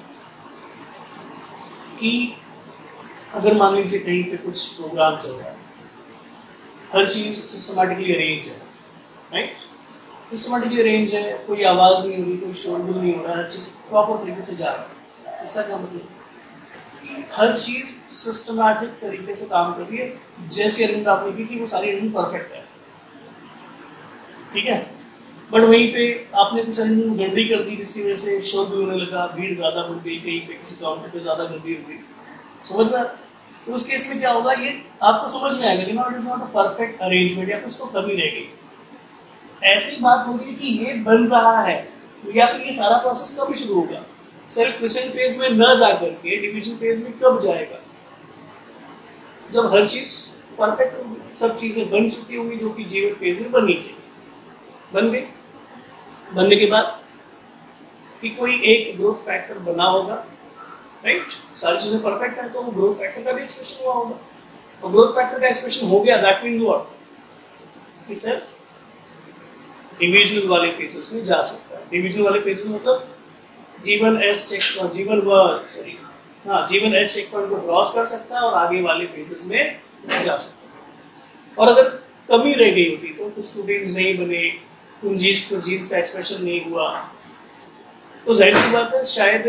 Speaker 1: कि अगर मान लीजिए कहीं पे कुछ प्रोग्राम चल रहा है, हर चीज सिस्टमैटिकली अरेंज है, राइट, सिस्टमैटिकली अरेंज है, कोई आवाज नहीं हो रही, कोई शोरगुल नहीं हो रहा, हर चीज प्रॉपर तरीके से जा रहा है। इसका क्या मतलब? हर चीज सिस्टमैटिक तरीके से काम कर रही है, जैसे अरेंजमेंट आपने की थी वो सारी अरेंजमेंट परफेक्ट है, ठीक है। बट वहीं पे आपने कुछ अरेंजमेंट गड़बड़ी कर दी, जिसकी वजह से शोरगुल होने लगा, भीड़ ज्यादा बढ़ गई, कहीं पे किसी काउंटर पे ज्यादा गड़बड़ी हो गई, समझ में? तो उस केस में क्या होगा, ये आपको समझ में आएगा कि not is not a perfect arrangement, या कुछ तो कमी रह गई। ऐसी बात होगी कि ये बन रहा है, या फिर ये सारा प्रोसेस कब शुरू होगा? सेल क्वेश्चन फेज में न जाकर के डिवीजन फेज में कब जाएगा? जब हर चीज परफेक्ट होगी, सब चीजें बन चुकी होंगी जो कि जीवन फेज में बननी चाहिए, बन गई। बनने के बाद कि कोई एक ग्रोथ फैक्टर बना होगा, राइट, सारी चीजें परफेक्ट है, तो वो ग्रोथ फैक्टर का भी एक्सप्रेशन हुआ होगा, और ग्रोथ फैक्टर का एक्सप्रेशन हो गया, दैट मींस व्हाट कि सेल डिविजनल वाले फेजेस में जा सकता है। डिविजनल वाले फेजेस मतलब जीवन एस चेक पॉइंट, जीवन व सॉरी हाँ जीवन एस चेक पॉइंट को क्रॉस कर सकता है और आगे वाले फेजेस में जा सकता है। और अगर कमी रह गई होती तो कुछ प्रोटीन्स नहीं बने, उन जीन्स को जीन्स का एक्सप्रेशन नहीं हुआ, तो जाहिर सी बात है शायद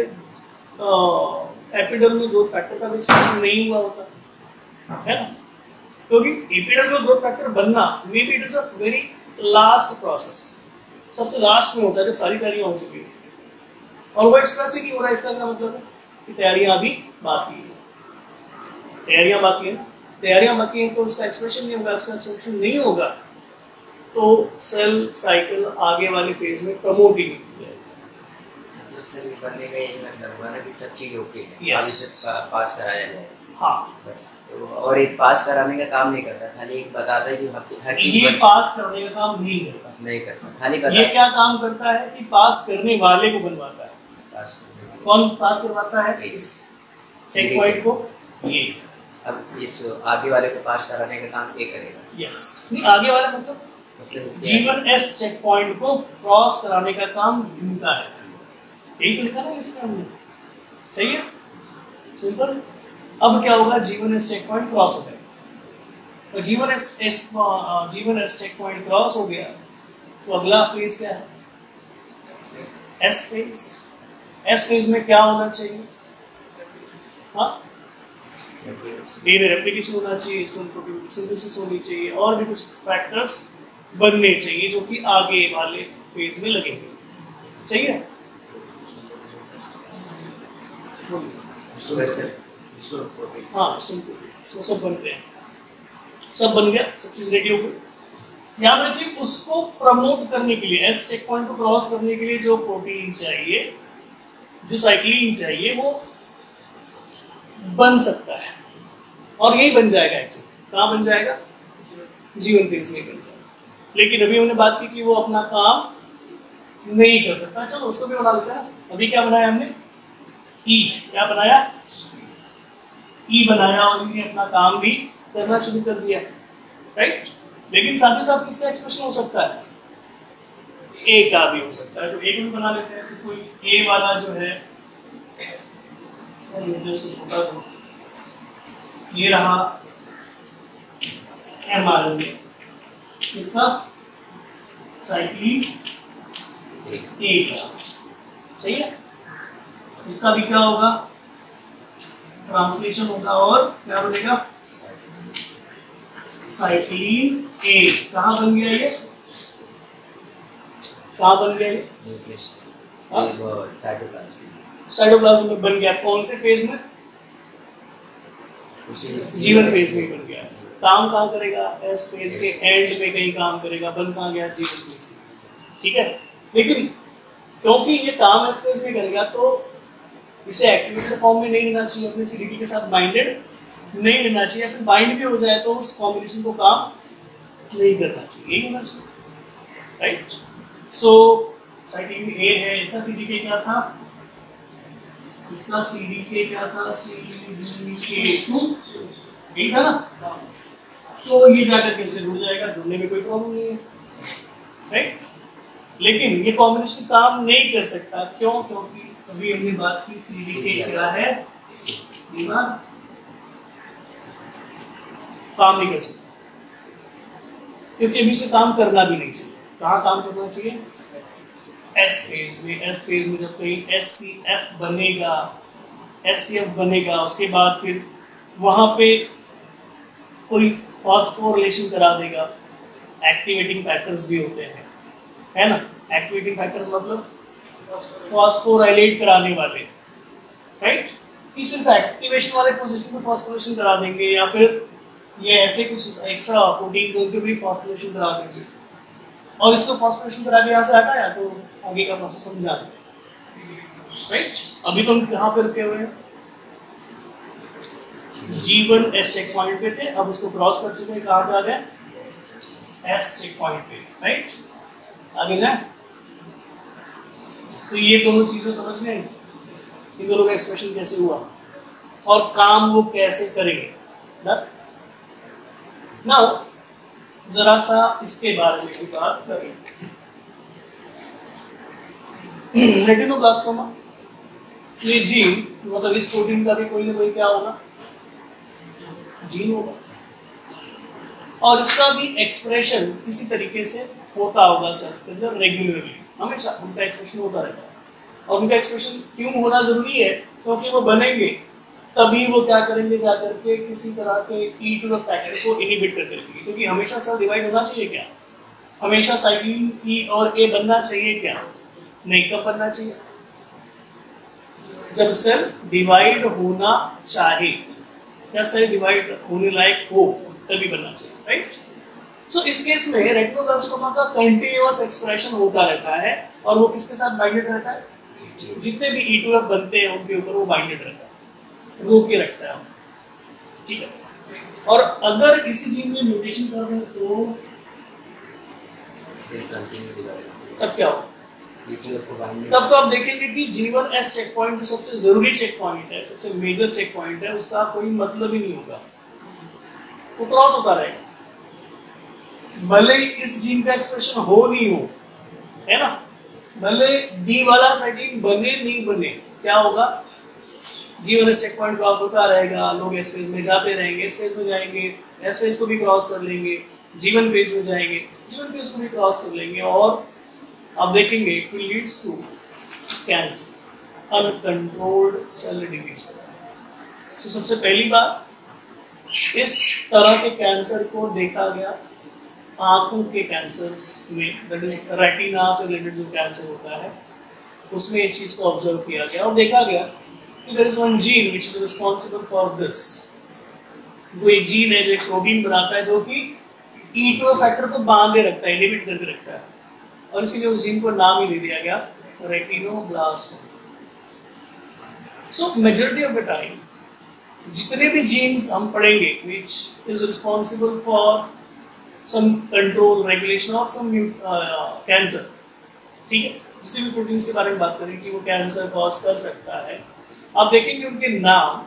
Speaker 1: एपिडर्मल ग्रोथ फैक्टर का भी एक्सप्रेशन नहीं हुआ होता, है ना। क्योंकि एपिडर्मल ग्रोथ फैक्टर बनना may be it is a very last process, सबसे लास्ट में होता है जब सारी तैयारियां हो चुकी है, और वो एक्सप्रेस ही नहीं हो रहा है। इसका क्या मतलब है कि तैयारियां अभी बाकी है, तैयारियां बाकी है, तैयारियां बाकी है, तो उसका एक्सप्रेशन नहीं होगा। उसका एक्सप्रेशन नहीं होगा तो सेल साइकिल आगे वाले फेज में प्रमोट ही नहीं हो जाएगा।
Speaker 2: मतलब सर ये बनने का यही मतलब हुआ ना कि सब चीज ओके है,
Speaker 1: yes.
Speaker 2: अब इसे पा, पास कराया जाए,
Speaker 1: हाँ
Speaker 2: बस। तो और एक पास कराने का काम नहीं करता, खाली एक बताता है कि हर हर चीज
Speaker 1: ये पास करने का काम नहीं करता,
Speaker 2: नहीं करता, खाली बता
Speaker 1: ये क्या काम करता है कि पास करने वाले को बनवाता है।
Speaker 2: पास करने।
Speaker 1: कौन पास करवाता है? इस चेक पॉइंट को ये,
Speaker 2: अब इस आगे वाले को पास कराने का काम ये करेगा।
Speaker 1: यस नहीं, आगे वाला मतलब
Speaker 2: मतलब
Speaker 1: जीवन एस चेक पॉइंट को क्रॉस कराने का काम इनका है, यही तो लिखा ना इसका हमने, सही है, सिंपल। अब क्या होगा, जीवन एस चेक पॉइंट क्रॉस हो गया, और G one S S G one S check point हो गया, तो अगला फेज क्या है? S phase. एस फेज में क्या होना चाहिए? हाँ, डीएनए रेप्लिकेशन होना चाहिए, हिस्टोन प्रोटीन सिंथेसिस होनी चाहिए, और भी कुछ फैक्टर्स बनने चाहिए जो कि आगे वाले फेज में लगेंगे, सही है। हाँ, हिस्टोन प्रोटीन वो सब बनते हैं, सब बन गया, सब चीज रेडी हो गई। याद रखिए उसको प्रमोट करने के लिए, एस चेक पॉइंट को क्रॉस करने के लिए जो प्रोटीन चाहिए, जो साइक्लिन चाहिए, वो बन सकता है, और यही बन जाएगा। एक्चुअली कहाँ बन जाएगा? जीवन फेज में बन जाएगा। लेकिन अभी हमने बात की कि वो अपना काम नहीं कर सकता, चलो उसको भी बना लेते हैं ना। अभी क्या बनाया हमने? ई। क्या बनाया? ई बनाया, और इन्हें अपना काम भी करना शुरू कर दिया, राइट। लेकिन साथ ही साथ किसका एक्सप्रेशन हो सकता है? ए का भी हो सकता है, तो ए को भी बना लेते हैं। तो कोई ए वाला जो है, छोटा तो ये रहा एम आर एन ए, इसका साइक्लिन ए का, सही है। इसका भी क्या होगा? ट्रांसलेशन होगा और क्या बनेगा साइक्लिन ए। कहाँ बन गया ये, कहाँ बन गया ये, साइटोप्लाज्म में बन गया। कौन से फेज में, जीवन फेज में बन गया। काम कहाँ करेगा, एस फेज के एंड में कहीं काम करेगा। बन कहाँ गया, जीवन फेज में। ठीक है, लेकिन क्योंकि ये काम एस फेज में करेगा तो इसे एक्टिवेटेड फॉर्म में नहीं रहना चाहिए, अपने सीडीपी के साथ बाइंडेड नहीं रहना चाहिए। फिर बाइंड भी हो जाए तो उस कॉम्बिनेशन को काम नहीं करना चाहिए, यही होना चाहिए, राइट। सो साइक्लिन ए है, इसका सीडीपी क्या था, इसका सीडीके क्या था, सीडीके टू, ठीक है ना। तो ये जाकर के इससे जुड़ जाएगा, जुड़ने में कोई प्रॉब्लम नहीं है, राइट। लेकिन ये कॉम्बिनेशन काम नहीं कर सकता, क्यों, क्योंकि अभी हमने बात की सीडीके क्या है, दिमाग काम नहीं कर सकता, क्योंकि अभी से काम करना भी नहीं चाहिए। कहाँ काम करना चाहिए, एस फेज में। एस फेज में जब कहीं एस सी एफ बनेगा, एस सी एफ बनेगा, उसके बाद फिर वहां पे कोई फॉस्फोरिलेशन करा देगा। एक्टिवेटिंग फैक्टर्स भी होते हैं, है ना। एक्टिवेटिंग फैक्टर्स मतलब फॉस्फोराइलेट कराने वाले, राइट। कि सिर्फ एक्टिवेशन वाले पोजीशन पे फॉस्फोरिलेशन करा देंगे, या फिर ये ऐसे कुछ एक्स्ट्रा प्रोटीन्स उनके भी फॉस्फोरिलेशन करा देंगे, और इसको फॉस्फोरिलेशन करा के यहाँ से हटाया तो आगे का प्रोसेस समझा देंगे, राइट। अभी तो हम यहाँ पे रुके हुए हैं, जीवन एस चेक पॉइंट पे थे, अब उसको क्रॉस कर चुके हैं, कहाँ पे आ गए, एस चेक पॉइंट पे, राइट। आगे जाए तो ये दोनों चीजें समझ में, इन दोनों का एक्सप्रेशन कैसे हुआ और काम वो कैसे करेंगे ना। नाउ जरा सा इसके बारे में भी बात करें। रेटिनोब्लास्टोमा, ये जीन मतलब इस प्रोटीन का भी कोई ना कोई क्या होगा, जीन होगा, और इसका भी एक्सप्रेशन किसी तरीके से होता होगा सेल्स के अंदर रेगुलरली, हमेशा उनका एक्सप्रेशन होता रहता है। और उनका एक्सप्रेशन क्यों होना जरूरी है, क्योंकि वो बनेंगे तभी वो क्या करेंगे, जाकर के किसी तरह के ई टू द फैक्टर को इनहिबिट कर देंगे। क्योंकि हमेशा सेल डिवाइड होना चाहिए क्या, हमेशा साइक्लिन ई और ए बनना चाहिए क्या, नहीं। कब बनना चाहिए, जब सेल डिवाइड होना चाहे या सेल डिवाइड होने लायक हो तभी बनना चाहिए, राइट। सो इस केस में रेटिनोब्लास्टोमा का कंटीन्यूअस एक्सप्रेशन होता रहता है, और वो किसके साथ बाइंडेड रहता है, जितने भी ई टू एफ बनते हैं उनके ऊपर वो बाइंडेड रहता है, रोक के रखता है, ठीक है। और अगर इसी जीन में म्यूटेशन कर दें तो तब क्या हो, तब तो आप देखेंगे कि जीवन एस चेक पॉइंट सबसे जरूरी चेक पॉइंट है, सबसे मेजर चेक पॉइंट है, उसका कोई मतलब ही नहीं होगा, वो क्रॉस होता रहेगा, भले इस जीन का एक्सप्रेशन हो नहीं हो, है ना। भले डी वाला साइक्लिन बने नहीं बने, क्या होगा, जीवन एस चेक पॉइंट क्रॉस होता रहेगा, लोग एस फेज में जाते रहेंगे, एस फेज में जाएंगे, एस फेज को भी क्रॉस कर लेंगे, जीवन फेज में जाएंगे, जीवन फेज को भी क्रॉस कर लेंगे, और अब देखेंगे it will leads to cancer, uncontrolled cell division. तो सबसे पहली बात, इस तरह के कैंसर को देखा गया आंखों के कैंसर्स में, दैट इज रेटिना से रिलेटेड जो कैंसर होता है उसमें इस चीज को ऑब्जर्व किया गया, और देखा गया कि there is one gene which is responsible for this. वो एक जीन है जो एक प्रोटीन बनाता है जो कि ई टू फैक्टर को बांधे रखता है, इनहिबिट करके रखता है, और इसीलिए उस जीन को नाम ही दे दिया गया retinoblastoma. So majority of the time जितने भी जीन्स हम पढ़ेंगे which is responsible for some control regulation of some uh, cancer, ठीक है, किसी भी प्रोटीन्स के बारे में बात करें कि वो कैंसर कॉज कर सकता है, आप देखेंगे उनके नाम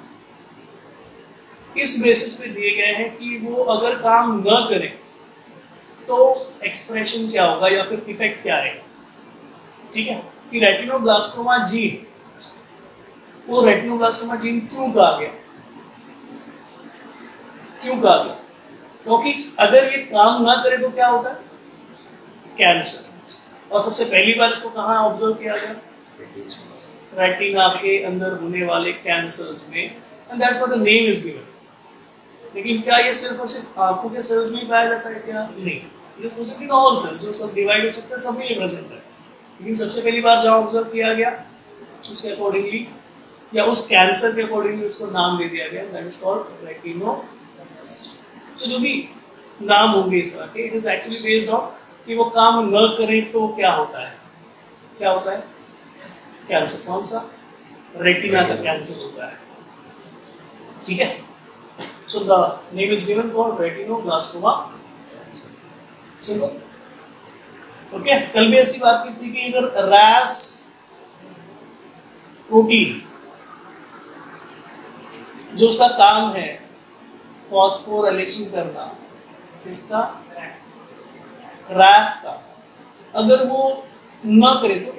Speaker 1: इस बेसिस पे दिए गए हैं कि वो अगर काम न करें तो एक्सप्रेशन क्या होगा या फिर इफेक्ट क्या आएगा, ठीक है। कि रेटिनोब्लास्टोमा जीन, वो रेटिनोब्लास्टोमा जीन क्यों कहा गया, क्यों कहा गया, क्योंकि अगर ये काम ना करे तो क्या होता है, कैंसर। और सबसे पहली बार इसको कहाँ ऑब्जर्व किया गया, रेटिना के अंदर होने वाले कैंसर्स में and that's what the name is given. लेकिन क्या ये सिर्फ और सिर्फ आंखों के सेल्स में ही पाया जाता है क्या? नहीं, ये स्पेसिफिक ऑल सेल्स जो सब डिवाइड हो सकते हैं सब में ये प्रेजेंट है। लेकिन सबसे पहली बार जहाँ ऑब्जर्व किया गया उसके अकॉर्डिंगली या उस कैंसर के अकॉर्डिंगली उसको नाम दे दिया गया, दैट इज कॉल्ड रेटिनोब्लास्ट। तो जो भी नाम होंगे इस तरह के, it is actually based on कि वो काम न करे तो क्या होता है, क्या होता है? कैंसर। कौन सा? रेटिना का कैंसर होता है, ठीक है। So the name is given for retinoblastoma. Simple, okay. कल भी ऐसी बात की थी कि अगर रैस प्रोटीन जो उसका काम है फॉस्फोराइलेशन करना, इसका रैफ का, अगर वो न करे तो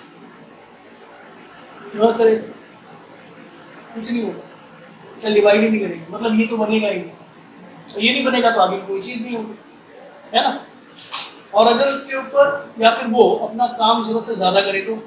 Speaker 1: न करे तो कुछ नहीं होगा, चल डिवाइड ही नहीं करेगी, मतलब ये तो बनेगा ही नहीं, तो ये नहीं बनेगा तो आगे कोई चीज नहीं होगी, है ना। और अगर इसके ऊपर या फिर वो अपना काम जरूरत से ज्यादा करे तो,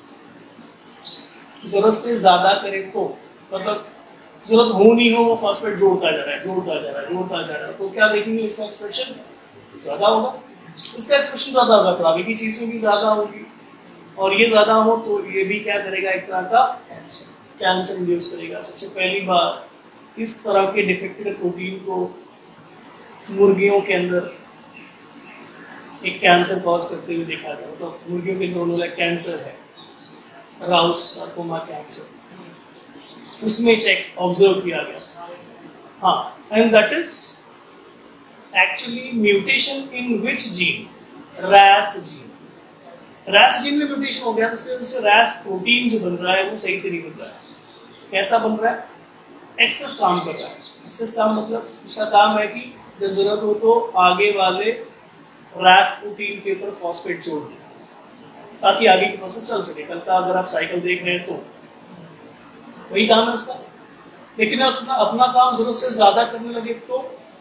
Speaker 1: जरूरत से ज्यादा करे तो मतलब जरूरत हो नहीं हो वो फॉस्फेट जोड़ता जा रहा है जोड़ता जा रहा है जोड़ता जा रहा है, तो क्या देखेंगे? इसका एक्सप्रेशन ज्यादा होगा। इसका एक्सप्रेशन ज्यादा होगा तो आगे की चीजें भी ज्यादा होगी, और ये ज्यादा हो तो ये भी क्या करेगा? एक तरह का कैंसर इंड्यूस करेगा। सबसे पहली बार इस तरह के डिफेक्टेड प्रोटीन को मुर्गियों के अंदर एक कैंसर कॉज करते हुए देखा गया, तो मतलब मुर्गियों के अंदर वाला कैंसर है राउस सार्कोमा कैंसर, उसमें चेक ऑब्जर्व किया गया। हाँ, and that is actually mutation in which gene? Ras gene. Ras gene में म्यूटेशन हो गया, तो इसकी वजह से रैस प्रोटीन जो बन रहा है वो सही से नहीं बन रहा है। कैसा बन रहा है? एक्सेस काम कर रहा है। एक्सेस काम मतलब उसका काम है कि जब जरूरत हो तो आगे वाले रैफ प्रोटीन के ऊपर फॉस्फेट जोड़ दें ताकि आगे की प्रोसेस चल सके। कल का अगर आप साइकिल देख रहे हैं तो वही काम है उसका। लेकिन अपना अपना काम जरूरत से ज्यादा करने लगे तो,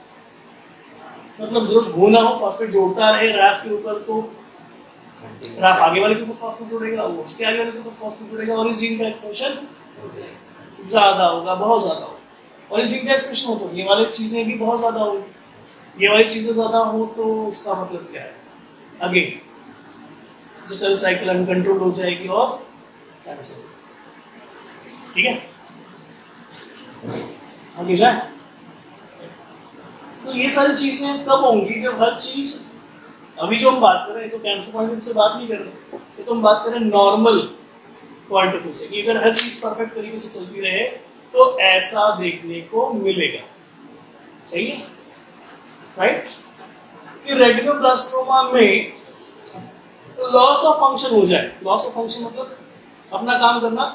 Speaker 1: मतलब जरूरत हो ना हो फॉस्फेट जोड़ता रहे रैफ के ऊपर, तो रैफ आगे वाले के ऊपर फॉस्फेट जोड़ेगा, वो उसके आगे वाले के ऊपर फॉस्फेट जोड़ेगा, और इस जीन का एक्सप्रेशन ज्यादा होगा, बहुत ज्यादा होगा। और इस जीन का एक्सप्रेशन हो तो ये वाली चीजें भी बहुत ज्यादा होगी। ये वाली चीजें ज्यादा हो तो इसका मतलब क्या है? अगेन जो सेल साइकिल अनकंट्रोल हो जाएगी और कैंसर, ठीक है। आगे जाए तो ये सारी चीजें कब होंगी? जब हर चीज, अभी जो हम बात कर रहे हैं तो कैंसर पॉइंट ऑफ व्यू से बात नहीं कर रहे, ये तो हम बात कर रहे हैं नॉर्मल पॉइंट ऑफ व्यू से कि अगर हर चीज परफेक्ट तरीके से चलती रहे तो ऐसा देखने को मिलेगा। सही है, राइट। कि रेटिनोब्लास्टोमा में लॉस ऑफ फंक्शन हो जाए, लॉस ऑफ फंक्शन मतलब अपना काम करना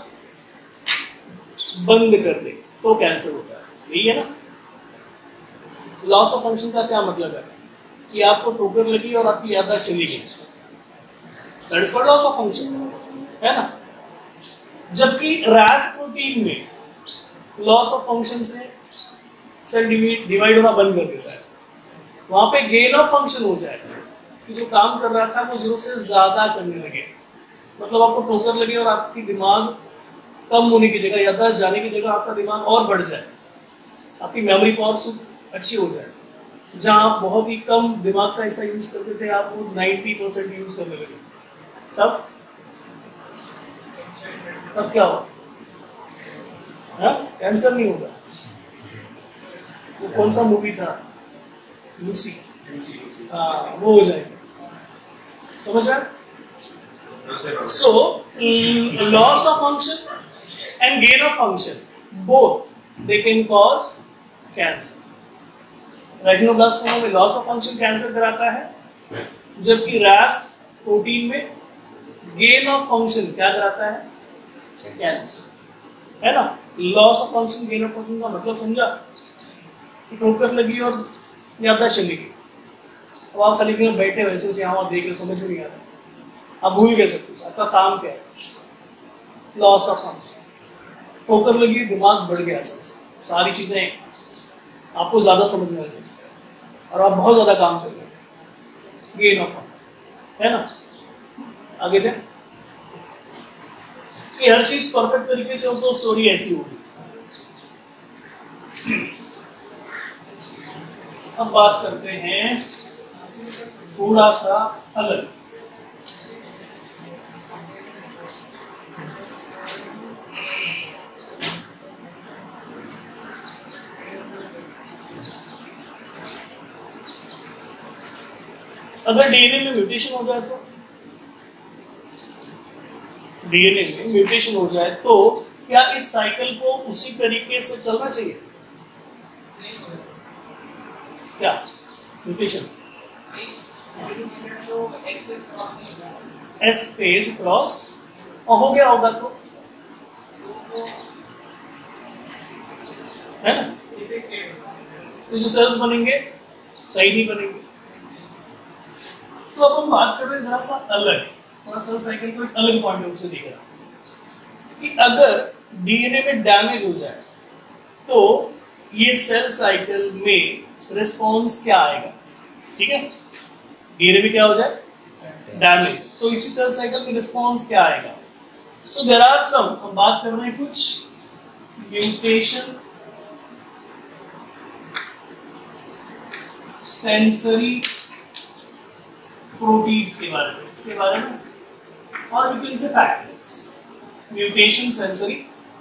Speaker 1: बंद कर दे तो कैंसर होता है, यही है ना। लॉस ऑफ फंक्शन का क्या मतलब है? कि आपको ठोकर लगी और आपकी याददाश्त चली गई, that is called loss of function, है ना। जबकि रैस प्रोटीन में लॉस ऑफ फंक्शन से सेल डिवाइड होना बंद कर देता है, वहां पे गेन ऑफ फंक्शन हो जाएगा कि जो काम कर रहा था वो जरूरत से ज्यादा करने लगे, मतलब आपको ठोकर लगे और आपकी दिमाग कम होने की जगह, याददाश्त जाने की जगह आपका दिमाग और बढ़ जाए, आपकी मेमोरी पावर अच्छी हो जाए। जहां आप बहुत ही कम दिमाग का हिस्सा यूज करते थे आप वो नाइन्टी परसेंट यूज करने लगे, तब तब क्या होगा? कैंसर नहीं होगा। वो कौन सा मूवी था? लूसी। हाँ, वो हो जाएगा, समझ रहे? So loss of function and gain of function both they can cause cancer. Retinoblastoma में लॉस ऑफ फंक्शन कैंसर कराता है, जबकि रैस प्रोटीन में गेन ऑफ फंक्शन क्या कराता है? कैंसर, है ना। Loss of function gain of function का मतलब समझा? ठोकर लगी और याददाश्त चली गई, अब आप खाली जगह बैठे वैसे यहाँ आप देख रहे, समझ में नहीं आ रहा, आप भूल गए सब कुछ। आपका काम क्या है? Loss of function. ठोकर लगी, दिमाग बढ़ गया, सारी चीजें आपको ज्यादा समझ में आ गई और आप बहुत ज्यादा काम कर रहे हैं, गेन ऑफ फंक्शन, है ना। आगे जाए कि हर चीज परफेक्ट तरीके से हो तो स्टोरी ऐसी होगी अब बात करते हैं थोड़ा सा अलग। अगर डीएनए में म्यूटेशन हो जाए तो डीएनए में म्यूटेशन हो जाए तो क्या इस साइकिल को उसी तरीके से चलना चाहिए? क्या म्यूटेशन एस फेज क्रॉस और हो गया होगा तो है ना, तो जो सेल्स बनेंगे सही नहीं बनेंगे। तो अब हम बात कर रहे हैं जरा सा अलग, थोड़ा सेल साइकिल को एक अलग पॉइंट ऑफ व्यू से देख रहा कि अगर डीएनए में डैमेज हो जाए तो ये सेल साइकिल में रिस्पॉन्स क्या आएगा? ठीक है, डीएनए में क्या हो जाए डैमेज, तो इसी सेल साइकिल में रिस्पॉन्स क्या आएगा? सो देयर आर सम, हम बात कर रहे हैं कुछ म्यूटेशन सेंसरी प्रोटीन्स के बारे में, इसके बारे में, और you can say factors. Mutation sensory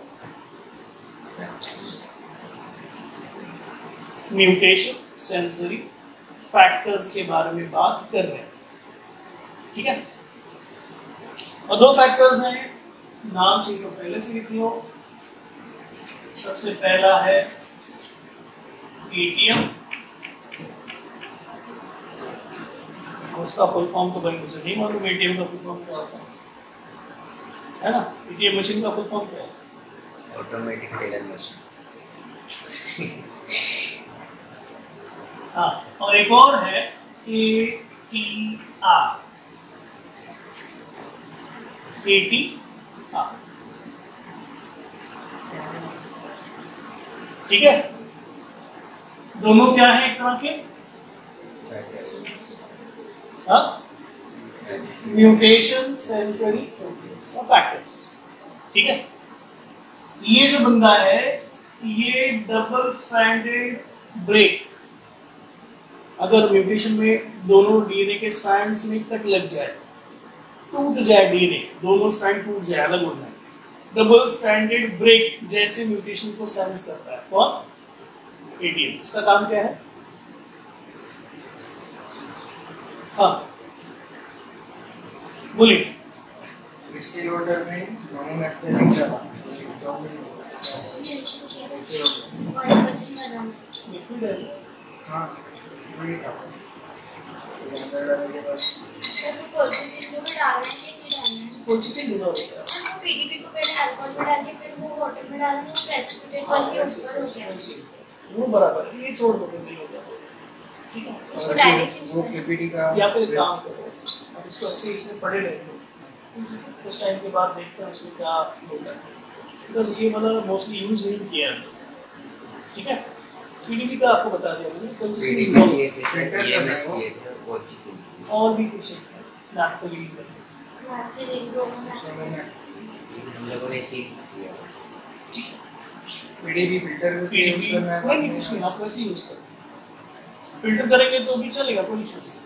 Speaker 1: mutation sensory factors के बारे में बात कर रहे हैं, ठीक है। और दो फैक्टर्स हैं, नाम से तो पहले से लिखी हो। सबसे पहला है एटीएम, उसका फुल फॉर्म तो भाई मुझे नहीं मालूम, एटीएम का फुल फॉर्म क्या होता है, है ना? एटीएम मशीन का फुल फॉर्म क्या है?
Speaker 2: Automatic teller machine.
Speaker 1: हाँ, और एक और है A T R, A T R, ठीक है। दोनों क्या है? एक तरह के
Speaker 2: फैक्टर्स,
Speaker 1: हाँ, म्यूटेशन सेंसरी फैक्टर्स, ठीक है। ये जो बंदा है ये डबल स्ट्रैंडेड ब्रेक, अगर म्यूटेशन में दोनों डीएनए के स्ट्रैंड्स में तक लग जाए, टूट जाए डीएनए, दोनों स्ट्रैंड टूट जाए, अलग हो जाए, डबल स्ट्रैंडेड ब्रेक जैसे म्यूटेशन को सेंस करता है कौन? एटीएम। इसका काम क्या है? हाँ बोलिए।
Speaker 4: क्रिस्टल ऑर्डर में नॉन एक्टिवेट करा
Speaker 1: लिक्विड है,
Speaker 4: हां वही था। ये अंदर डालने के बाद
Speaker 5: सर वो कोचिसिन में डालना है कि नहीं डालना है?
Speaker 1: कोचिसिन मिला होगा
Speaker 5: सर वो पीडीपी को पहले अल्कोहल में डाल के फिर वो वाटर में डालना, वो प्रेसिपिटेट बन के ऊपर हो गया।
Speaker 1: वो बराबर है, ये छोड़ दो, नहीं हो गया, ठीक है।
Speaker 5: उसको डायरेक्ट
Speaker 4: वो पीपीटी का
Speaker 1: या फिर एक काम करो, अब इसको अच्छे इसमें पढ़े रहते हो, कुछ टाइम के बाद देखते हैं उसमें क्या होता है, बिकॉज ये वाला मोस्टली यूज नहीं किया है, ठीक है। पीडीपी का आपको बता दिया मैंने,
Speaker 2: पीडीपी ये थे, ईएमएस किए थे और बहुत चीजें की।
Speaker 1: और भी कुछ है नैप्थलीन का,
Speaker 5: मारते रेन ब्रोमो
Speaker 2: हम लोगों ने तीन किया था।
Speaker 4: पीडीपी फिल्टर में यूज
Speaker 1: पीडीपी
Speaker 4: करना है।
Speaker 1: नहीं कुछ नहीं, आप वैसे यूज करो, फिल्टर करेंगे तो भी चलेगा, कोई इशू नहीं।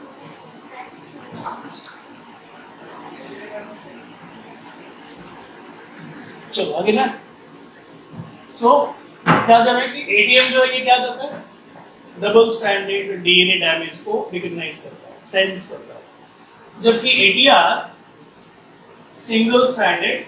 Speaker 1: चलो आगे जाए। सो so, क्या कर रहे हैं कि एटीएम जो है ये क्या करता है? डबल स्ट्रैंडेड डीएनए डैमेज को रिकॉग्नाइज करता है, सेंस करता है, जबकि एटीआर सिंगल स्ट्रैंडेड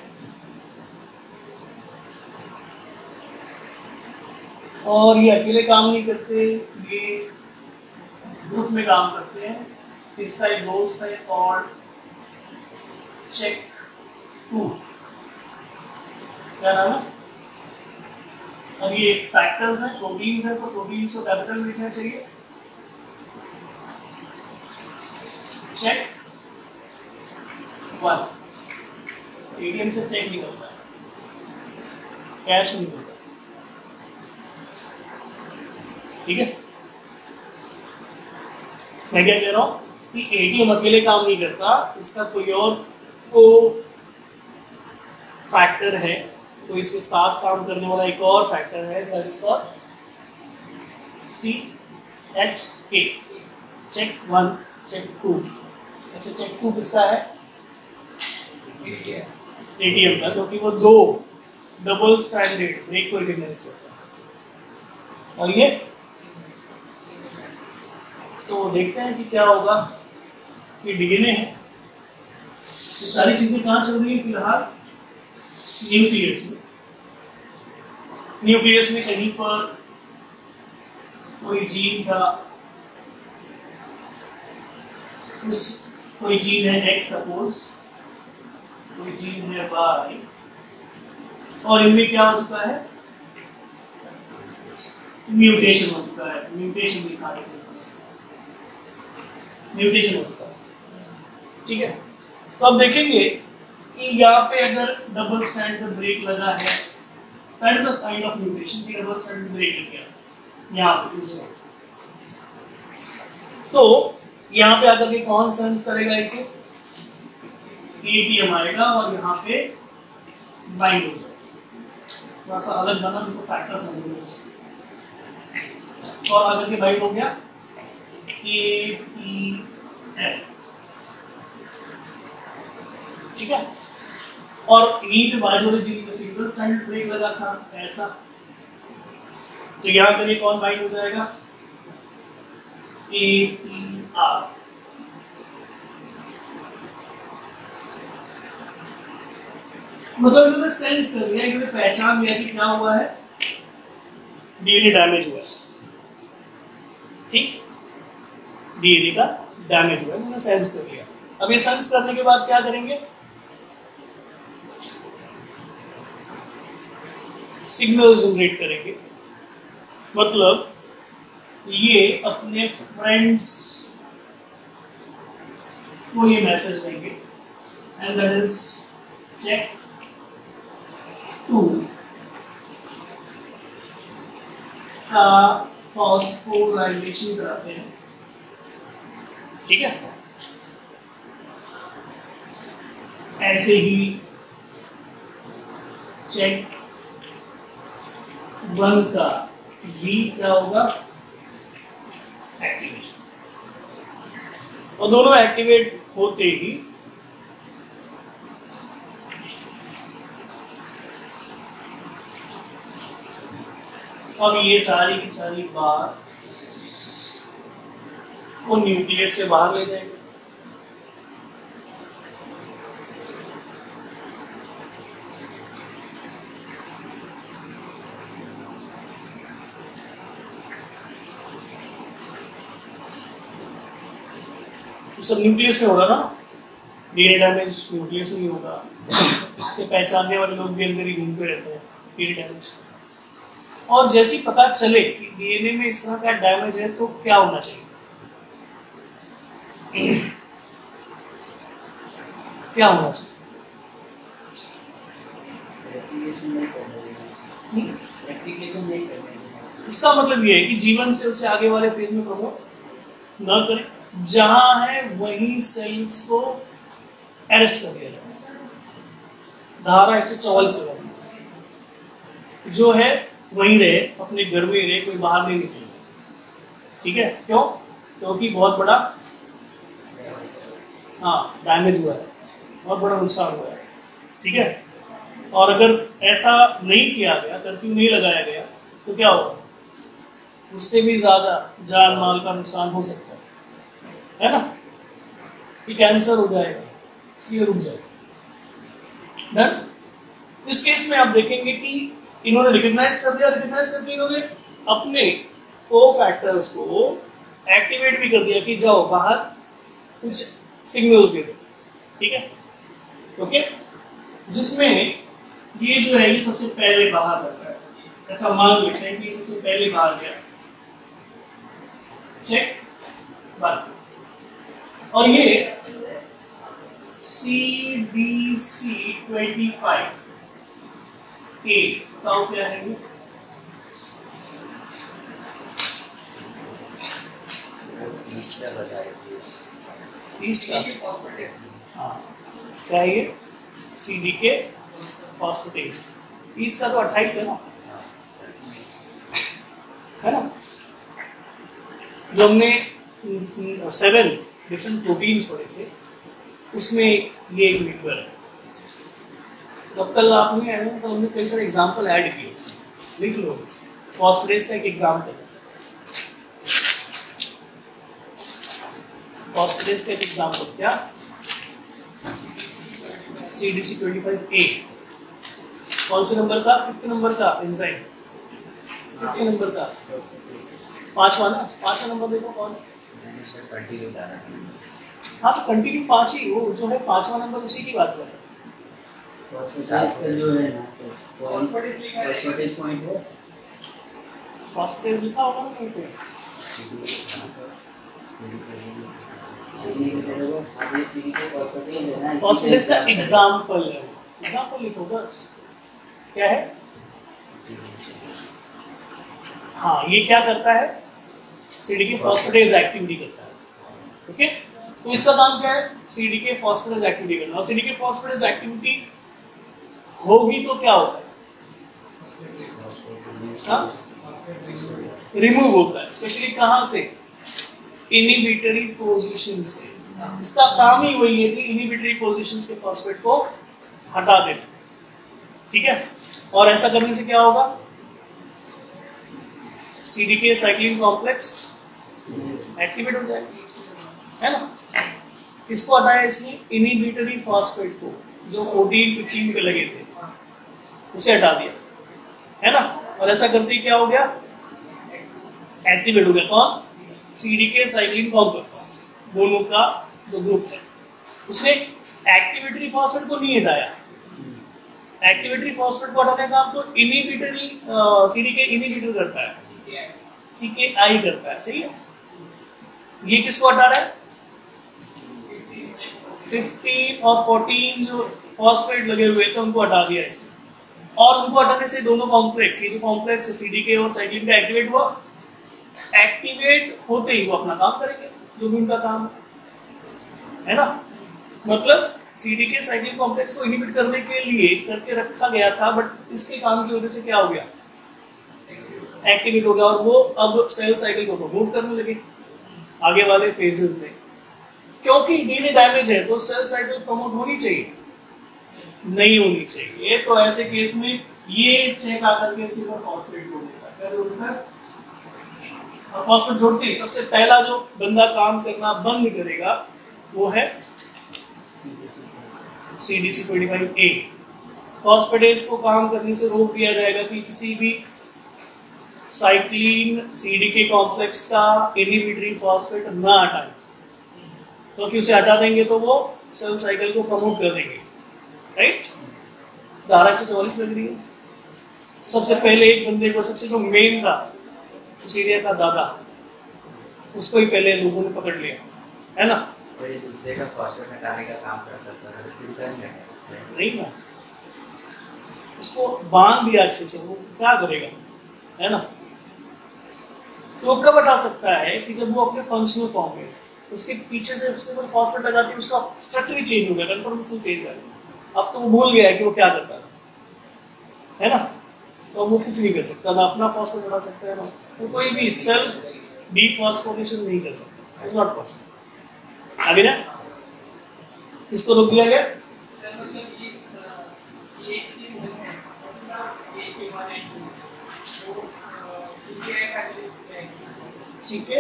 Speaker 1: और ये अकेले काम नहीं करते, ये ग्रुप में काम करते हैं। इसका एक दोस्त है और चेक टू, क्या नाम है? अब ये फैक्टर्स हैं, प्रोटीन्स हैं, तो प्रोटीन्स को कैपिटल में लिखना चाहिए। चेक वन, एटीएम से चेक निकलता है, कैश नहीं होता, ठीक है। मैं क्या कह रहा हूं कि एटीएम अकेले काम नहीं करता, इसका कोई और को फैक्टर है, तो इसके साथ काम करने वाला एक और फैक्टर है, that is called C H A, check one, check two. ऐसे चेक टू किसका है? एटीएम का, क्योंकि वो दो डबल स्टैंडर्ड ब्रेक को रिकॉग्नाइज करता है। और ये तो देखते हैं कि क्या होगा। ये डीएनए है, ये सारी चीजें कहाँ चल रही है फिलहाल? न्यूक्लियस में। न्यूक्लियस में कहीं पर कोई जीन का, उस कोई जीन है एक्स सपोज, कोई जीन है वाई, और इनमें क्या हो चुका है? म्यूटेशन हो चुका है। म्यूटेशन लिखा है, म्यूटेशन हो चुका है। ठीक है, तो अब देखेंगे कि यहाँ पे अगर डबल स्टैंड ब्रेक लगा है, that is a kind of mutation कि डबल स्टैंड ब्रेक लग गया यहाँ पे इस जगह। तो यहाँ पे आकर के कौन सेंस करेगा इसे? एटीएम आएगा और यहाँ पे बाइंड हो जाएगा। थोड़ा सा अलग बना, उनको फैक्टर समझेंगे उसके। और आकर के बाइंड हो गया ए पी एल। ठीक है, और यहीं पे बाजू में जी का सिंगल स्टैंड ब्रेक लगा था ऐसा, तो यहाँ पे कौन बाइंड हो जाएगा? A P R. मतलब इन्होंने सेंस कर लिया, इन्होंने पहचान लिया कि क्या हुआ है, डीएनए डैमेज हुआ है। ठीक, डीएनए का डैमेज हुआ है, इन्होंने सेंस कर लिया। अब ये सेंस करने के बाद क्या करेंगे? सिग्नल जनरेट करेंगे। मतलब ये अपने फ्रेंड्स को ये मैसेज देंगे, and that is check two का फॉस्फोराइलेशन कराते हैं। ठीक है, ऐसे ही चेक वन का भी क्या होगा? एक्टिवेशन। और दोनों एक्टिवेट होते ही अब ये सारी की सारी बात को न्यूक्लियस से बाहर ले जाएंगे। सब न्यूक्लियस में होगा ना, डीएनए डैमेज न्यूक्लियस में ही होगा। इसे पहचानने वाले लोग भी अंदर ही घूमते रहते हैं डीएनए डैमेज। और जैसे ही पता चले कि डीएनए में इस तरह का डैमेज है तो क्या होना चाहिए? क्या होना चाहिए?
Speaker 2: एप्लीकेशन नहीं करना।
Speaker 1: इसका मतलब ये है कि जीवन से उसे आगे वाले फेज में प्रमोट न करें, जहां है वहीं सेल्स को अरेस्ट कर दिया जाए। धारा एक सौ चौवालीस लगा, जो है वहीं रहे, अपने घर में रहे, कोई बाहर नहीं निकले। ठीक है, क्यों? क्योंकि बहुत बड़ा हाँ डैमेज हुआ है, बहुत बड़ा नुकसान हुआ है। ठीक है, और अगर ऐसा नहीं किया गया, कर्फ्यू नहीं लगाया गया, तो क्या होगा? उससे भी ज्यादा जान माल का नुकसान हो सकता है, है ना? कि कैंसर हो जाएगा, सीए रुक जाएगा। डन। इस केस में आप देखेंगे कि इन्होंने रिकॉग्नाइज कर दिया, रिकॉग्नाइज करके इन्होंने अपने को फैक्टर्स को एक्टिवेट भी कर दिया कि जाओ बाहर कुछ सिग्नल्स दे दो। ठीक है, ओके, जिसमें ये जो है ये सबसे पहले बाहर जाता है। ऐसा मान लेते हैं कि सबसे पहले बाहर गया, चेक वन, और ये C D C twenty five A बताओ क्या है ये?
Speaker 2: ईस्ट का बताइए।
Speaker 1: ईस्ट का, हाँ क्या है ये? सी डी के फॉस्फेटेज। ईस्ट का तो अट्ठाईस है ना, है ना? जो हमने सेवन डिफरेंट प्रोटीन्स पढ़े थे उसमें ये एक मेंबर है। तो कल आप नहीं आए तो हमने कई सारे एग्जाम्पल ऐड किए, लिख लो। फॉस्फेटेस का एक एग्जाम्पल, फॉस्फेटेस का एक एग्जाम्पल क्या, C D C twenty five A, कौन से नंबर का, फिफ्थ नंबर का एंजाइम, फिफ्थ नंबर का, पांचवा ना, पांचवा नंबर देखो कौन। हाँ तो कंटिन्यू पांच ही, वो जो है पांचवा नंबर उसी की बात कर रहे हैं।
Speaker 2: फॉस्फेटेस का जो है ना, फॉस्फेटेस पॉइंट है,
Speaker 1: फॉस्फेटेस लिखा होगा ना कहीं पे। फॉस्फेटेस का एग्जाम्पल है, एग्जाम्पल लिखो बस। क्या है, हाँ ये क्या करता है, सीडीके फॉस्फेटेस एक्टिविटी करता है। ओके, तो इसका काम क्या है, सीडीके फॉस्फेटेस एक्टिविटी करना। और सीडीके फॉस्फेटेस एक्टिविटी होगी तो क्या होता है, रिमूव होता है। स्पेशली कहां से, इनहिबिटरी पोजीशन से। इसका काम ही वही है कि इनहिबिटरी पोजीशन से फॉस्फेट को हटा देना, ठीक है। और ऐसा करने से क्या होगा, सीडीके साइक्लिन कॉम्प्लेक्स एक्टिवेट हो जाएगा, है ना। किसको हटाया इसने, इनहिबिटरी फॉस्फेट को, जो फोर्टीन फिफ्टीन के लगे थे उसे हटा दिया, है ना। और ऐसा करते ही क्या हो गया, एक्टिवेट हो गया कौन, सीडीके साइक्लिन कॉम्प्लेक्स, दोनों का जो ग्रुप है। उसने एक्टिवेटरी फॉस्फेट को नहीं हटाया, एक्टिवेटरी फॉस्फेट को हटाने का काम तो इनहिबिटरी सीडीके इनहिबिटर करता है, सीकेआई करता है, सही है। ये किसको हटा रहा है, फिफ्टीन और फोर्टीन जो फॉस्फेट लगे हुए थे उनको हटा दिया इसने। और उनको हटाने से दोनों कॉम्प्लेक्स, ये जो कॉम्प्लेक्स सीडीके और साइक्लिन का एक्टिवेट हुआ, एक्टिवेट होते ही वो अपना काम करेंगे जो भी उनका काम है ना। मतलब सीडीके साइक्लिन कॉम्प्लेक्स को इनहिबिट करने के लिए करके रखा गया था, बट इसके काम की वजह से क्या हो गया, एक्टिवेट हो गया। और वो अब सेल साइकिल को प्रमोट करने लगे आगे वाले फेजेस में। क्योंकि डीएनए डैमेज है तो सेल साइकिल प्रमोट होनी चाहिए, नहीं होनी चाहिए। तो ऐसे केस में ये चेक आकर के इसके ऊपर फॉस्फेट जोड़ देता है, क्या जोड़ता है, और फॉस्फेट जोड़ते ही सबसे पहला जो बंदा काम करना बंद करेगा वो है C D C twenty five A. Phosphatase को काम करने से रोक दिया जाएगा कि किसी भी साइक्लिन सीडीके कॉम्प्लेक्स का इनहिबिटरी फॉस्फेट ना हटाए, क्योंकि उसे हटा देंगे तो वो सेल साइकिल को प्रमोट कर देंगे, राइट। धारा एक सौ चौवालीस लग रही है। सबसे पहले एक बंदे को, सबसे जो मेन था सीरिया का दादा, उसको ही पहले लोगों ने पकड़ लिया, है ना।
Speaker 4: फिर दूसरे का फॉस्फेट हटाने का काम कर सकता है, फिर कर नहीं सकता
Speaker 1: नहीं ना, उसको बांध दिया अच्छे से, वो क्या करेगा, है ना। तो कब हटा सकता है कि जब वो अपने फंक्शनल फॉर्म में, उसके पीछे से उसके ऊपर फॉस्फेट लगाती है, उसका स्ट्रक्चर ही चेंज हो गया, कन्फर्मेशन चेंज हो गया। अब तो वो भूल गया है कि वो क्या करता था, है ना। तो वो कुछ नहीं कर सकता, ना अपना फॉस्फेट हटा सकता है, ना वो कोई भी सेल्फ डीफॉस्फोरेशन नहीं कर सकता, इट्स नॉट पॉसिबल। अभी ना इसको रोक दिया गया। सीके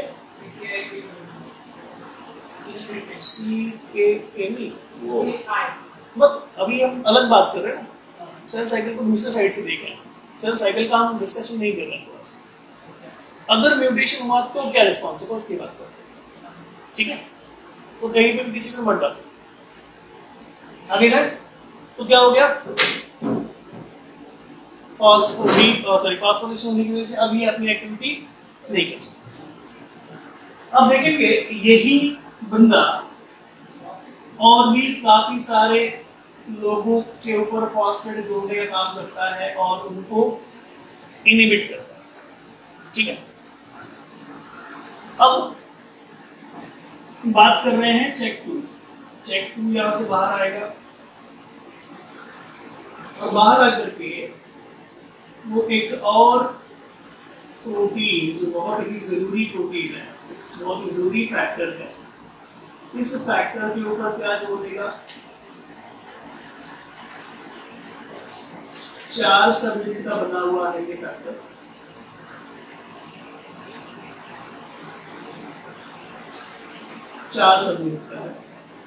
Speaker 1: सी के एम ई वो मत, अभी हम अलग बात कर रहे हैं ना, सेल साइकिल को दूसरे साइड से देख रहे हैं। सेल साइकिल का हम डिस्कशन नहीं कर रहे हैं थोड़ा सा। अगर म्यूटेशन हुआ तो क्या रिस्पॉन्स होगा उसकी बात करें, ठीक है। तो कहीं पे भी किसी पे मत डालो, आगे ना तो क्या हो गया, फॉस्फोरेट सॉरी फॉस्फोरेशन होने की वजह से अभी अपनी एक्टिविटी नहीं कर सकते। अब देखेंगे यही बंदा और भी काफी सारे लोगों के ऊपर फॉस्फेट जोड़ने का काम करता है और उनको इनहिबिट करता है, ठीक है। अब बात कर रहे हैं चेक टू। चेक टू यहां से बाहर आएगा और बाहर आकर के वो एक और प्रोटीन जो बहुत ही जरूरी प्रोटीन है बहुत ही जरूरी फैक्टर है। इस फैक्टर के ऊपर क्या जोड़ देगा, चार सब यूनिट का बना हुआ है ये फैक्टर। चार सब यूनिट का है,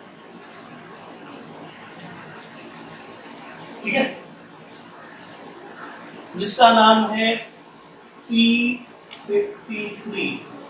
Speaker 1: ठीक है, जिसका नाम है पी फिफ्टी थ्री,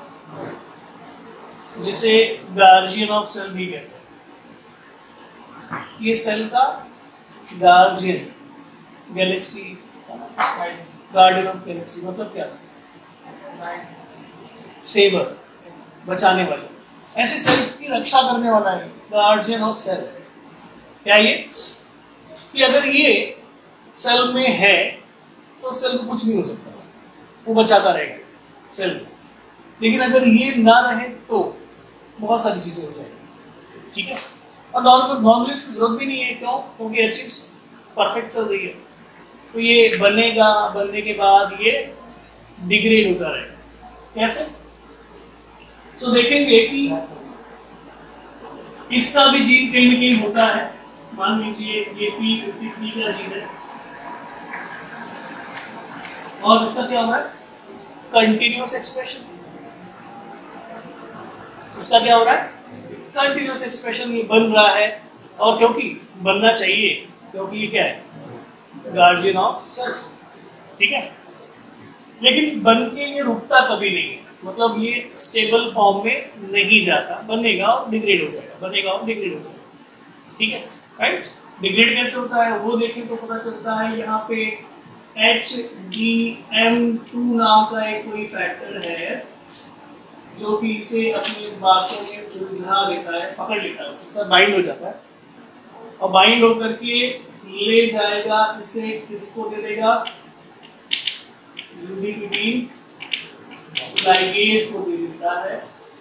Speaker 1: जिसे गार्जियन ऑफ सेल भी कहते हैं। ये सेल का guardian, galaxy guardian of galaxy मतलब क्या था, सेवर, बचाने वाले, ऐसे सेल की रक्षा करने वाला है गार्जियन ऑफ सेल। क्या ये कि अगर ये सेल में है तो सेल को कुछ नहीं हो सकता, वो बचाता रहेगा सेल को, लेकिन अगर ये ना रहे तो बहुत सारी चीजें हो जाएगी, ठीक है। और नॉर्मल नॉर्मली इसकी जरूरत भी नहीं है, क्यों, क्योंकि हर चीज परफेक्ट चल रही है, तो ये बनेगा, बनने के बाद ये डिग्रेड होता रहेगा। कैसे? सो so, देखेंगे कि इसका भी जीन कहीं ना कहीं होता है। मान लीजिए ये पी फिफ्टी थ्री का जीन है और इसका क्या हो रहा है, कंटिन्यूअस एक्सप्रेशन। इसका क्या हो रहा है, कंटिन्यूअस एक्सप्रेशन, ये बन रहा है, और क्योंकि बनना चाहिए, क्योंकि ये क्या है, गार्जियन ऑफ सेल, ठीक है। लेकिन बन के ये रुकता कभी नहीं है, मतलब ये स्टेबल फॉर्म में नहीं जाता, बनेगा और डिग्रेड हो जाएगा, बनेगा और डिग्रेड हो जाएगा, ठीक है, राइट। डिग्रेड कैसे होता है वो देखें तो पता चलता है, यहाँ पे एच डी एम टू नाम का एक कोई फैक्टर है जो कि इसे अपनी बातों में उलझा लेता है, पकड़ लेता है, उसके साथ बाइंड हो जाता है, और बाइंड होकर के ले जाएगा इसे, किसको दे देगा, यूबिक्विटिन लाइगेज को दे देता है।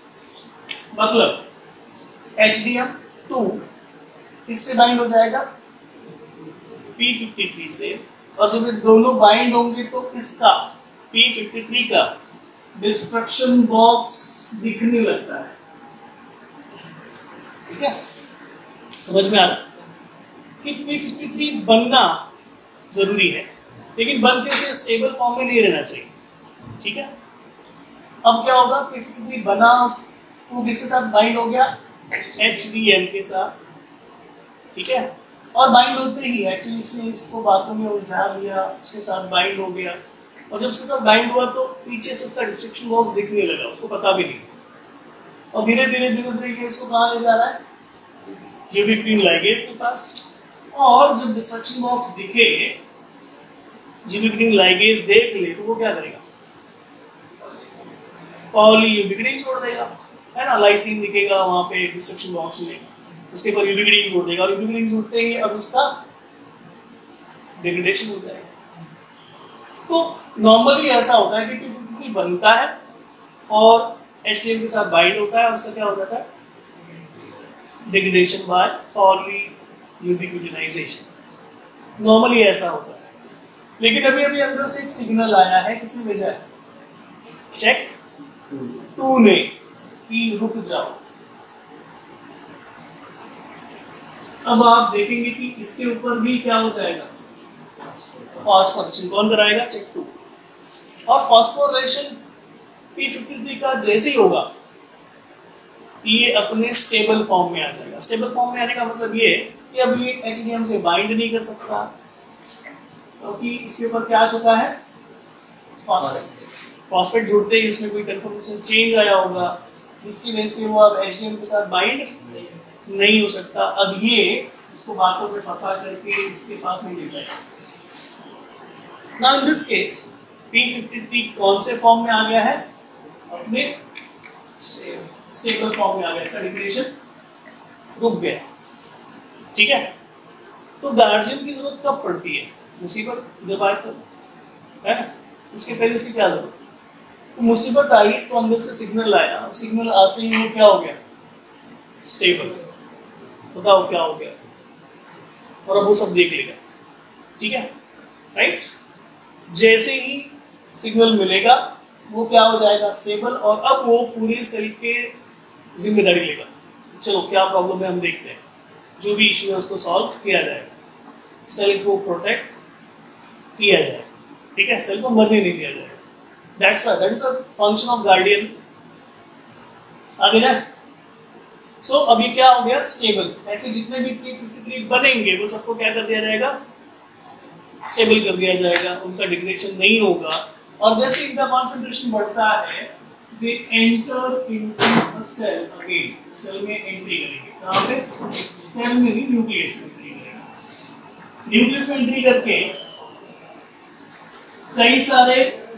Speaker 1: मतलब एच डी एम टू इससे बाइंड हो जाएगा पी फिफ्टी थ्री से, और जब ये दोनों बाइंड होंगे तो इसका पी फिफ्टी थ्री का डिस्ट्रक्शन बॉक्स दिखने लगता है, ठीक है। समझ में आ रहा कि पी फिफ्टी थ्री बनना जरूरी है, लेकिन बन के उसे स्टेबल फॉर्म में नहीं रहना चाहिए, ठीक है। अब क्या होगा, पी फिफ्टी थ्री बना, वो किसके साथ बाइंड हो गया, एच डी एम के साथ, ठीक है। और बाइंड होते ही एक्चुअली इसने इसको बातों में उलझा लिया, उसके साथ बाइंड हो गया, और जब उसके साथ बाइंड हुआ तो पीछे से उसका डिस्ट्रक्शन बॉक्स दिखने लगा, उसको पता भी नहीं, और धीरे धीरे धीरे धीरे ये इसको कहाँ ले जा रहा है, यूबिक्विटिन लाइगेज के पास। और जब डिस्ट्रक्शन बॉक्स दिखे, यूबिक्विटिन लाइगेज देख ले, तो वो क्या करेगा, पॉली यूबिक्विटिन छोड़ देगा, है ना, लाइसिन दिखेगा वहां पे डिस्ट्रक्शन बॉक्स में, उसके ऊपर यूबिक्विटिन छोड़ देगा, और यूबिक्विटिन छोड़ते ही अब उसका डिग्रेडेशन हो जाएगा। तो नॉर्मली ऐसा होता है कि पी फिफ्टी थ्री बनता है और एच डी एम के साथ बाइंड होता है, और उसका क्या हो जाता है, degradation by poly ubiquitination. Normally ऐसा होता है, लेकिन अभी अभी अंदर से एक सिग्नल आया है, किसने भेजा है, चेक टू ने, कि रुक जाओ। अब आप देखेंगे कि इसके ऊपर भी क्या हो जाएगा, फॉस्फोरेशन कौन कराएगा, चेक टू। और फॉस्फोरेशन पी फिफ्टी थ्री का जैसे ही होगा, ये अपने स्टेबल फॉर्म में आ जाएगा। स्टेबल फॉर्म में आने का मतलब ये कि अब ये एच डी एम से बाइंड नहीं कर सकता, क्योंकि तो इसके ऊपर क्या आ चुका है, फॉस्फेट। फॉस्फेट जुड़ते ही इसमें कोई कन्फर्मेशन चेंज आया होगा, जिसकी वजह से वो अब एच डी एम के साथ बाइंड नहीं हो सकता। अब ये इसको बातों में फंसा करके इसके पास नहीं ले जाएगा। Now in this case P fifty three कौन से फॉर्म में आ गया है, अपने स्टेबल फॉर्म में आ गया, इसका डिग्रेडेशन रुक गया, ठीक है। तो गार्जियन की जरूरत कब पड़ती है, मुसीबत जब आए तब, है ना, उसके पहले उसकी क्या जरूरत, तो मुसीबत आई तो अंदर से सिग्नल आया, सिग्नल आते ही वो क्या हो गया, स्टेबल। बताओ क्या हो गया, और अब वो सब देख लेगा, ठीक है, राइट। जैसे ही सिग्नल मिलेगा वो क्या हो जाएगा, स्टेबल, और अब वो पूरी सेल के जिम्मेदारी लेगा। चलो क्या प्रॉब्लम है हम देखते हैं, जो भी इश्यू है उसको सॉल्व किया जाएगा, सेल को प्रोटेक्ट किया जाएगा, ठीक है, सेल को मरने नहीं दिया जाएगा। That's why that is the function of guardian. आगे जाए। सो so, अभी क्या हो गया, स्टेबल। ऐसे जितने भी पी फिफ्टी थ्री बनेंगे वो सबको क्या कर दिया जाएगा, स्टेबल कर दिया जाएगा, उनका डिग्रेडेशन नहीं होगा। और जैसे इनका कॉन्सेंट्रेशन बढ़ता है they enter into the cell again, cell में एंट्री करेंगे। कहां पे, सेल में नहीं, न्यूक्लियस में एंट्री करेंगे। न्यूक्लियस में एंट्री करके कई सारे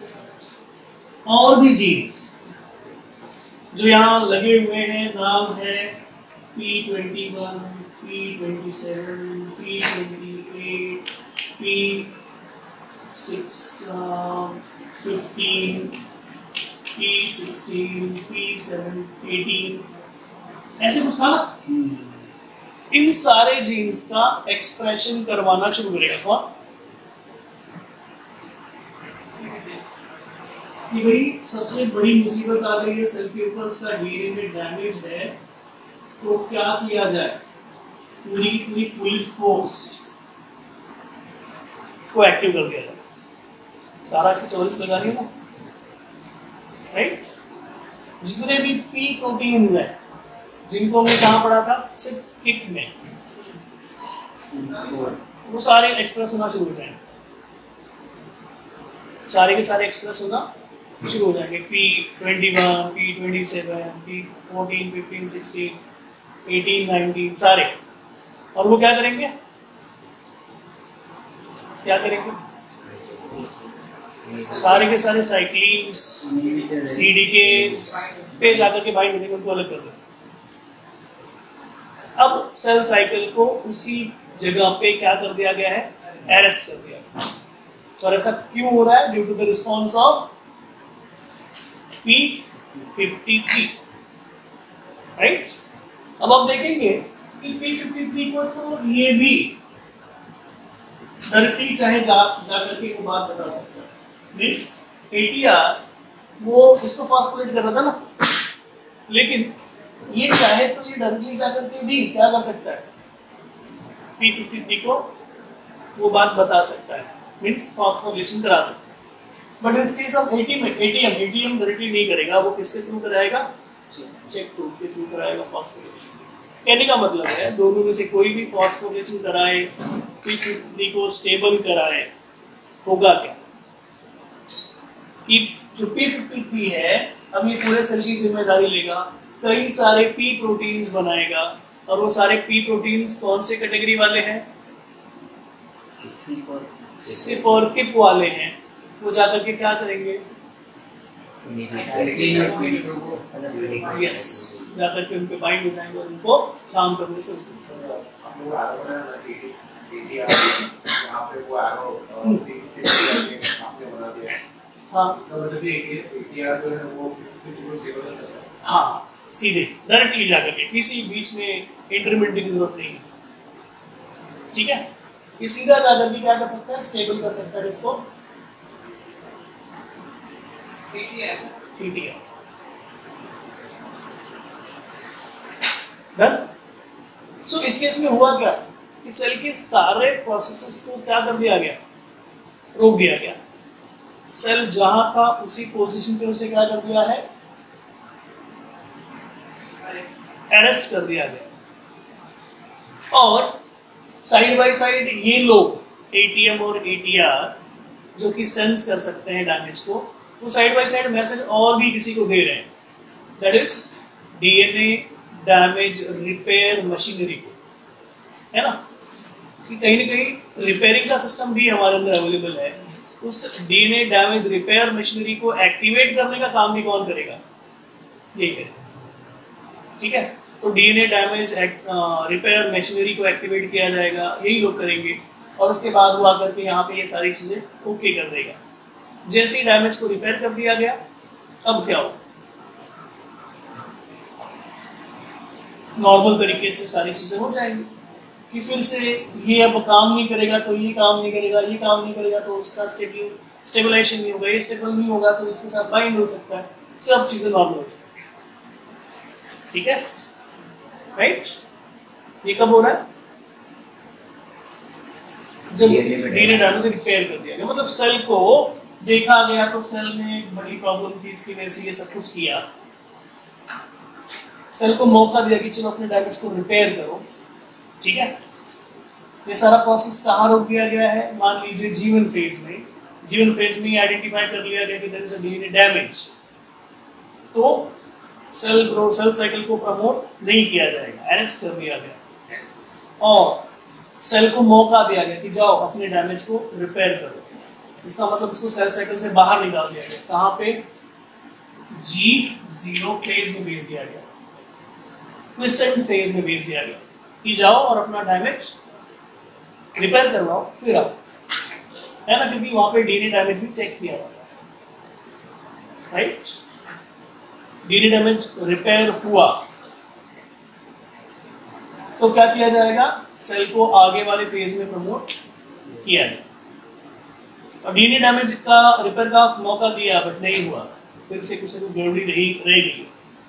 Speaker 1: और भी जीन्स जो यहाँ लगे हुए हैं, नाम है P twenty one, P twenty seven, P twenty eight, P six fifteen, P sixteen, P seven eighteen, ऐसे कुछ था ना। इन सारे जीन्स का एक्सप्रेशन करवाना शुरू करेगा कौन, कि भाई सबसे बड़ी मुसीबत आ गई है, सेल के ऊपर उसका डीएनए में डैमेज है, तो क्या किया जाए, पूरी पूरी पुलिस फोर्स को एक्टिव कर दिया जाए। धारा एक सौ चौवालीस लगा रही है ना, राइट। जितने भी पी प्रोटीन्स हैं जिनको हमने कहाँ पढ़ा था, सिर्फ किट में, वो सारे एक्सप्रेस होना शुरू हो जाएंगे, सारे के सारे एक्सप्रेस होना शुरू हो जाएंगे। P twenty one, P twenty seven, P fourteen, fifteen, sixteen, eighteen, nineteen, सारे। और वो क्या करेंगे, क्या करेंगे, सारे के सारे साइक्लिन्स, सीडीकेस पे जाकर के बाइंड करेंगे, उनको अलग कर देंगे। अब सेल साइकिल को उसी जगह पे क्या कर दिया गया है, अरेस्ट कर दिया गया। और ऐसा क्यों हो रहा है, due to the response of P fifty three, right. अब आप देखेंगे कि पी फिफ्टी थ्री को तो ये भी डायरेक्टली चाहे जा जाकर के वो बात बता सकता है, मीन्स एटीआर वो इसको फास्फोरेट कर रहा था ना, लेकिन ये चाहे तो ये डायरेक्टली जाकर के भी क्या कर सकता है, पी फिफ्टी थ्री को वो बात बता सकता है, मीन्स फास्फोरिलेशन करा सकता है। बट इस case of ATM ATM ATM directly नहीं करेगा, वो किसके थ्रू कराएगा, चेक टू के थ्रू कराएगा फास्फोरिलेशन। कहने का मतलब है दोनों में से कोई भी फास्फोरिलेशन कराए, पी फिफ्टी थ्री को स्टेबल कराए, होगा क्या कि जो पी फिफ्टी थ्री है अब ये पूरे सेल की जिम्मेदारी लेगा, कई सारे पी प्रोटीन्स बनाएगा, और वो सारे पी प्रोटीन्स कौन से कैटेगरी वाले हैं, सिप और किप वाले हैं। वो जाकर के क्या करेंगे, यस, जाकर के उन पे बाइंड हो जाएंगे और उनको काम करने से हाँ हाँ सीधे डायरेक्टली जाकर के, किसी बीच में इंटरमीडिएट की जरूरत नहीं है, ठीक है। ये सीधा जाकर के क्या कर सकता है, स्टेबल कर सकता है इसको, टीटीआर डन। सो इस केस में हुआ क्या कि सेल के सारे प्रोसेसेस को क्या कर दिया गया, रोक दिया गया। सेल जहां था उसी पोजीशन पे उसे क्या कर दिया है, अरेस्ट कर दिया गया। और साइड बाय साइड ये लोग एटीएम और एटीआर जो कि सेंस कर सकते हैं डैमेज को, वो साइड बाय साइड मैसेज और भी किसी को दे रहे हैं, that is DNA damage repair machinery को, है ना, कि कहीं ना कहीं रिपेयरिंग का सिस्टम भी हमारे अंदर अवेलेबल है। उस डीएनए डैमेज रिपेयर मशीनरी को एक्टिवेट करने का काम भी कौन करेगा, यही करेगा, ठीक है। तो डीएनए डैमेज रिपेयर मशीनरी को एक्टिवेट किया जाएगा, यही लोग करेंगे, और उसके बाद वो आकर के यहाँ पे ये सारी चीजें ओके कर देगा। जैसे ही डैमेज को रिपेयर कर दिया गया, अब क्या हो, नॉर्मल तरीके से सारी चीजें हो जाएंगी, कि फिर से ये अब काम नहीं करेगा तो ये काम नहीं करेगा, ये काम नहीं करेगा तो उसका स्केड्यूल स्टेबलाइजेशन नहीं होगा, ये स्टेबल नहीं होगा तो इसके साथ बाइंड हो सकता है, सब चीजें नॉर्मल हो जाएगी। ठीक है, राइट? ये कब हो रहा है? जब डीएनए डैमेज रिपेयर कर दिया गया, मतलब सेल को देखा गया तो सेल में एक बड़ी प्रॉब्लम थी, इसकी वजह से ये सब कुछ किया, सेल को मौका दिया कि चलो अपने डैमेज को रिपेयर करो। ठीक है, ये सारा प्रोसेस कहाँ रोक दिया गया है? मान लीजिए जीवन फेज में, जीवन फेज में आइडेंटिफाई कर लिया गया कि there is a DNA damage, तो सेल ग्रो सेल साइकिल को प्रमोट नहीं किया जाएगा, अरेस्ट कर दिया गया और सेल को मौका दिया गया कि जाओ अपने डैमेज को रिपेयर करो। इसका मतलब इसको सेल साइकिल से बाहर निकाल दिया गया, कहाँ पे? जी जीरो फेज में भेज दिया गया, क्विसेंट फेज में भेज दिया गया कि जाओ और अपना डैमेज रिपेयर करवाओ फिर आओ, है ना, क्योंकि वहां पे डीएनए डैमेज भी चेक किया जाता है, राइट? डीएनए डैमेज रिपेयर हुआ तो क्या किया जाएगा? सेल को आगे वाले फेज में प्रमोट किया जाए। और डीएनए डैमेज का रिपेयर का मौका दिया बट नहीं हुआ, फिर से कुछ कुछ गड़बड़ी रही रह गई,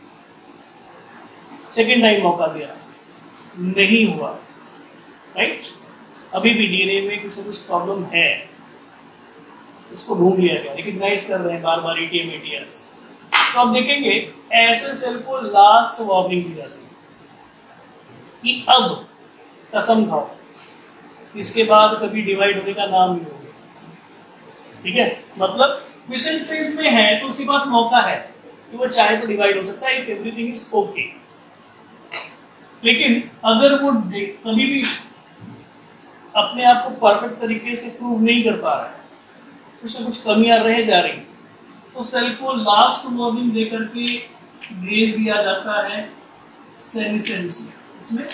Speaker 1: सेकेंड टाइम मौका दिया, नहीं हुआ, राइट? अभी भी डीएनए में कुछ ना कुछ प्रॉब्लम है, उसको ढूंढ लिया गया, रिकग्नाइज कर रहे हैं बार बार एटीएम एटीएस। तो आप देखेंगे ऐसे सेल को लास्ट वार्निंग दी जाती है कि अब कसम खाओ इसके बाद कभी डिवाइड होने का नाम नहीं होगा। ठीक है, मतलब क्विसेंट फेज में है तो उसके पास मौका है कि वो चाहे तो डिवाइड हो सकता है इफ एवरीथिंग इज ओके। लेकिन अगर वो कभी भी अपने आप को परफेक्ट तरीके से प्रूव नहीं कर पा रहा है, कुछ ना कुछ कमियां रह जा रही, तो सेल को लास्ट वार्निंग देकर के भेज दिया जाता है सेनेसेंस में। इसमें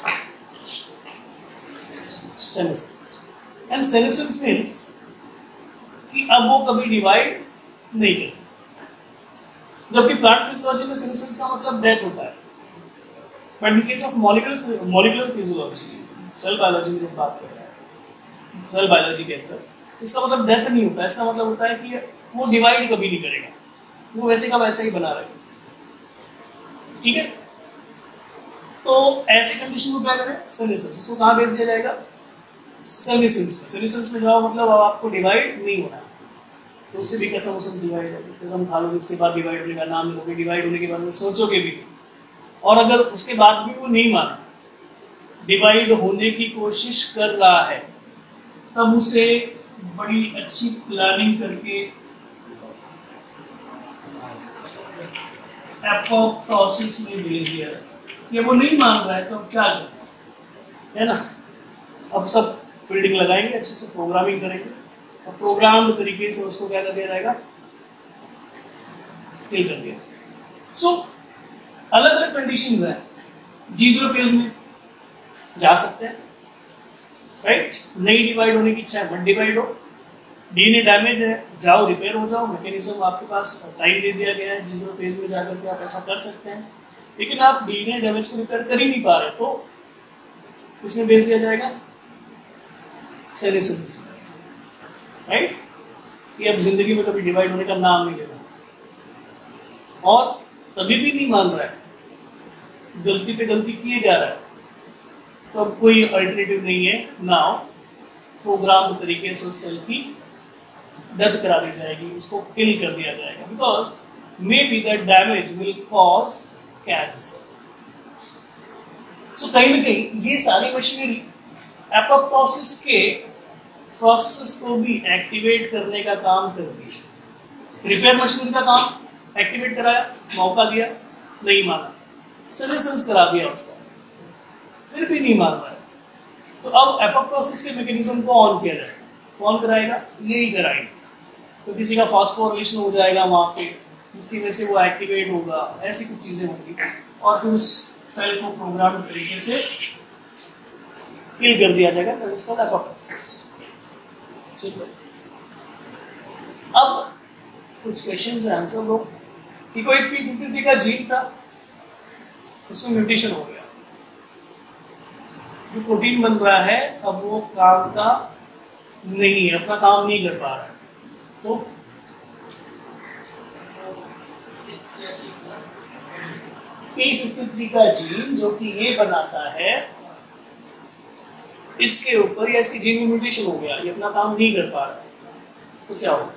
Speaker 1: सेनेसेंस एंड सेनेसेंस मीन्स कि अब वो कभी डिवाइड नहीं करेगा, जबकि प्लांट फिजियोलॉजी में सेनेसेंस का मतलब डेथ होता है, but in case of molecular molecular physiology, cell biology में जब बात कर रहे हैं, सेल बायोलॉजी के अंदर इसका मतलब डेथ नहीं होता है, इसका मतलब होता है कि वो डिवाइड कभी नहीं करेगा, वो वैसे का वैसे ही बना रहेगा। ठीक है, तो ऐसे कंडीशन में क्या करें? सेनेसेंस, इसको कहाँ भेज दिया जाएगा? सेनेसेंस में। सेनेसेंस में जाओ मतलब अब आपको डिवाइड नहीं होना, तो उससे भी कसम उसम डिवाइड होगी, कसम खा लोगे, उसके बाद डिवाइड होने का नाम लोगे, डिवाइड होने के बाद में सोचोगे भी, और अगर उसके बाद भी वो नहीं माना, डिवाइड होने की कोशिश कर रहा है, तब उसे बड़ी अच्छी प्लानिंग करके एपोप्टोसिस में भेज दिया कि वो नहीं मान रहा है तो अब क्या करें, है ना? अब सब बिल्डिंग लगाएंगे, अच्छे से प्रोग्रामिंग करेंगे और प्रोग्राम तरीके से उसको क्या कर दिया जाएगा? किल कर दिया। सो अलग अलग कंडीशंस हैं, जी जीरो फेज में जा सकते हैं, राइट? नहीं डिवाइड होने की इच्छा है मत डिवाइड हो, डीएनए डैमेज है जाओ रिपेयर हो जाओ, मैकेनिज्म आपके पास टाइम दे दिया गया है, जी जीरो फेज में जाकर के आप ऐसा कर सकते हैं। लेकिन आप डीएनए डैमेज को रिपेयर कर ही नहीं पा रहे तो इसमें भेज दिया जाएगा सेनेसेंस, राइट? ये अब जिंदगी में कभी डिवाइड होने का नाम नहीं लेना, और कभी भी नहीं मान रहा है, गलती पे गलती किए जा रहा है, तो अब कोई अल्टरनेटिव नहीं है, नाउ प्रोग्राम तरीके से सेल की डेथ करा दी जाएगी, उसको किल कर दिया जाएगा, because maybe that damage will cause cancer. So कहीं ना कहीं ये सारी मशीनरी एपोप्टोसिस के प्रोसेस को भी एक्टिवेट करने का काम करती है। रिपेयर मशीनरी का काम एक्टिवेट कराया, मौका दिया, नहीं माना, सेनेसेंस करा दिया उसका, फिर भी नहीं मान रहा है, तो अब एपोप्टोसिस के मैकेनिज्म को ऑन किया जाएगा। कौन कराएगा? यही कराएगा, तो किसी का फॉस्फोरिलेशन हो जाएगा वहाँ पे, जिसकी वजह से वो एक्टिवेट होगा, ऐसी कुछ चीज़ें होंगी, और फिर उस सेल को प्रोग्राम तरीके से किल कर दिया जाएगा, तो इसका एपोप्टोसिस। अब कुछ क्वेश्चंस हैं, आंसर दो कि कोई पी फिफ्टी थ्री का जीन था, उसमें म्यूटेशन हो गया, जो प्रोटीन बन रहा है अब वो काम का नहीं है, अपना काम नहीं कर पा रहा है, तो पी फिफ्टी थ्री का जीन जो कि ये बनाता है, इसके ऊपर या इसकी जीन में म्यूटेशन हो गया, ये अपना काम नहीं कर पा रहा, तो क्या होगा?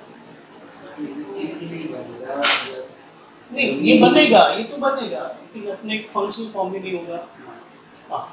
Speaker 1: नहीं, ये बनेगा, ये तो बनेगा, लेकिन अपने फंक्शनल फॉर्म में नहीं होगा। हाँ,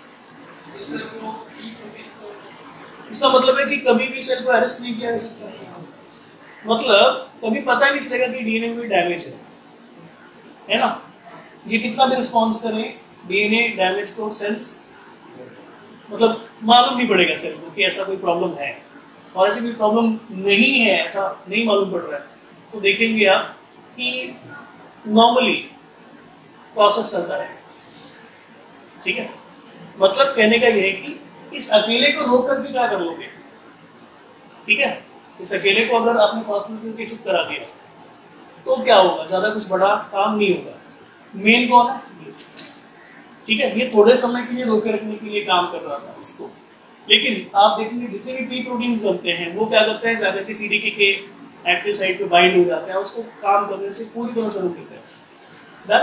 Speaker 1: इसका मतलब है कि कभी भी सेल को अरेस्ट नहीं किया जा सकता, मतलब कभी पता ही नहीं चलेगा कि डीएनए में डैमेज है, है ना? ये कितना भी रिस्पॉन्स करें डीएनए डैमेज को, सेल्स मतलब मालूम नहीं पड़ेगा सेल को कि ऐसा कोई प्रॉब्लम है, और ऐसी कोई प्रॉब्लम नहीं है, ऐसा नहीं मालूम पड़ रहा है, तो देखेंगे आप कि नॉर्मली प्रोसेस चलता है। ठीक है, मतलब कहने का यह है कि इस अकेले को रोक करके क्या कर लोगे? ठीक है, इस अकेले को अगर आपने हॉस्पिटल के चुप करा दिया तो क्या होगा? ज्यादा कुछ बड़ा काम नहीं होगा। मेन कौन है? ठीक है, ये थोड़े समय के लिए रोके रखने के लिए काम कर रहा था इसको, लेकिन आप देखेंगे जितने भी पी प्रोटीन्स बनते हैं वो क्या करते हैं, जाकर के सीडीके के एक्टिव साइट पे बाइंड हो जाते हैं, उसको काम करने से पूरी तरह से रोक देते हैं।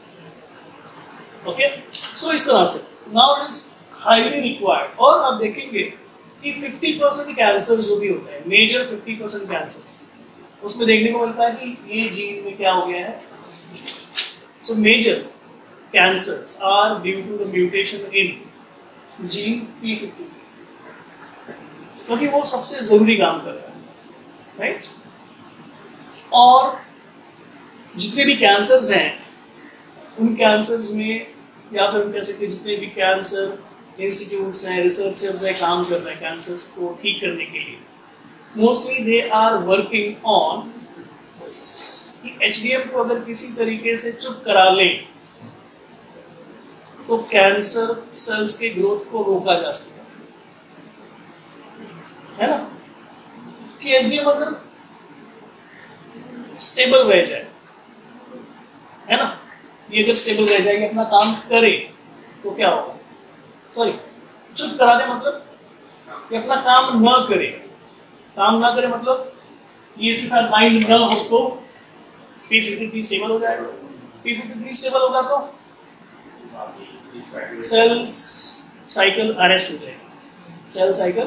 Speaker 1: ओके, सो इस तरह से now it is highly required. और आप देखेंगे कि फिफ्टी परसेंट कैंसर जो भी होते हैं, मेजर फिफ्टी परसेंट कैंसर्स, उसमें देखने को मिलता है कि ये जीन में क्या हो गया है। So major cancers are due to the mutation in gene P fifty three, क्योंकि वो सबसे जरूरी काम कर रहा है, राइट? और जितने भी कैंसर्स हैं उन कैंसर्स में, या फिर हम कह सकते हैं जितने भी कैंसर इंस्टीट्यूट्स हैं, रिसर्चर्स हैं, काम कर रहे हैं कैंसर्स को ठीक करने के लिए, mostly they are working on this. HDM को अगर किसी तरीके से चुप करा लें तो कैंसर सेल्स के ग्रोथ को रोका जा सकता है ना? कि एचडीएम अगर स्टेबल रह जाए, है ना, ये अगर स्टेबल रह जाएगी, अपना काम करे, तो क्या होगा? सॉरी, चुप करा दे मतलब ये अपना काम न करे, काम ना करे मतलब ये इसके साथ बाइंड न हो तो पी फिफ्टी थ्री स्टेबल हो जाएगा। पी फिफ्टी थ्री स्टेबल होगा तो सेल्स साइकिल अरेस्ट हो जाएगी, सेल साइकिल।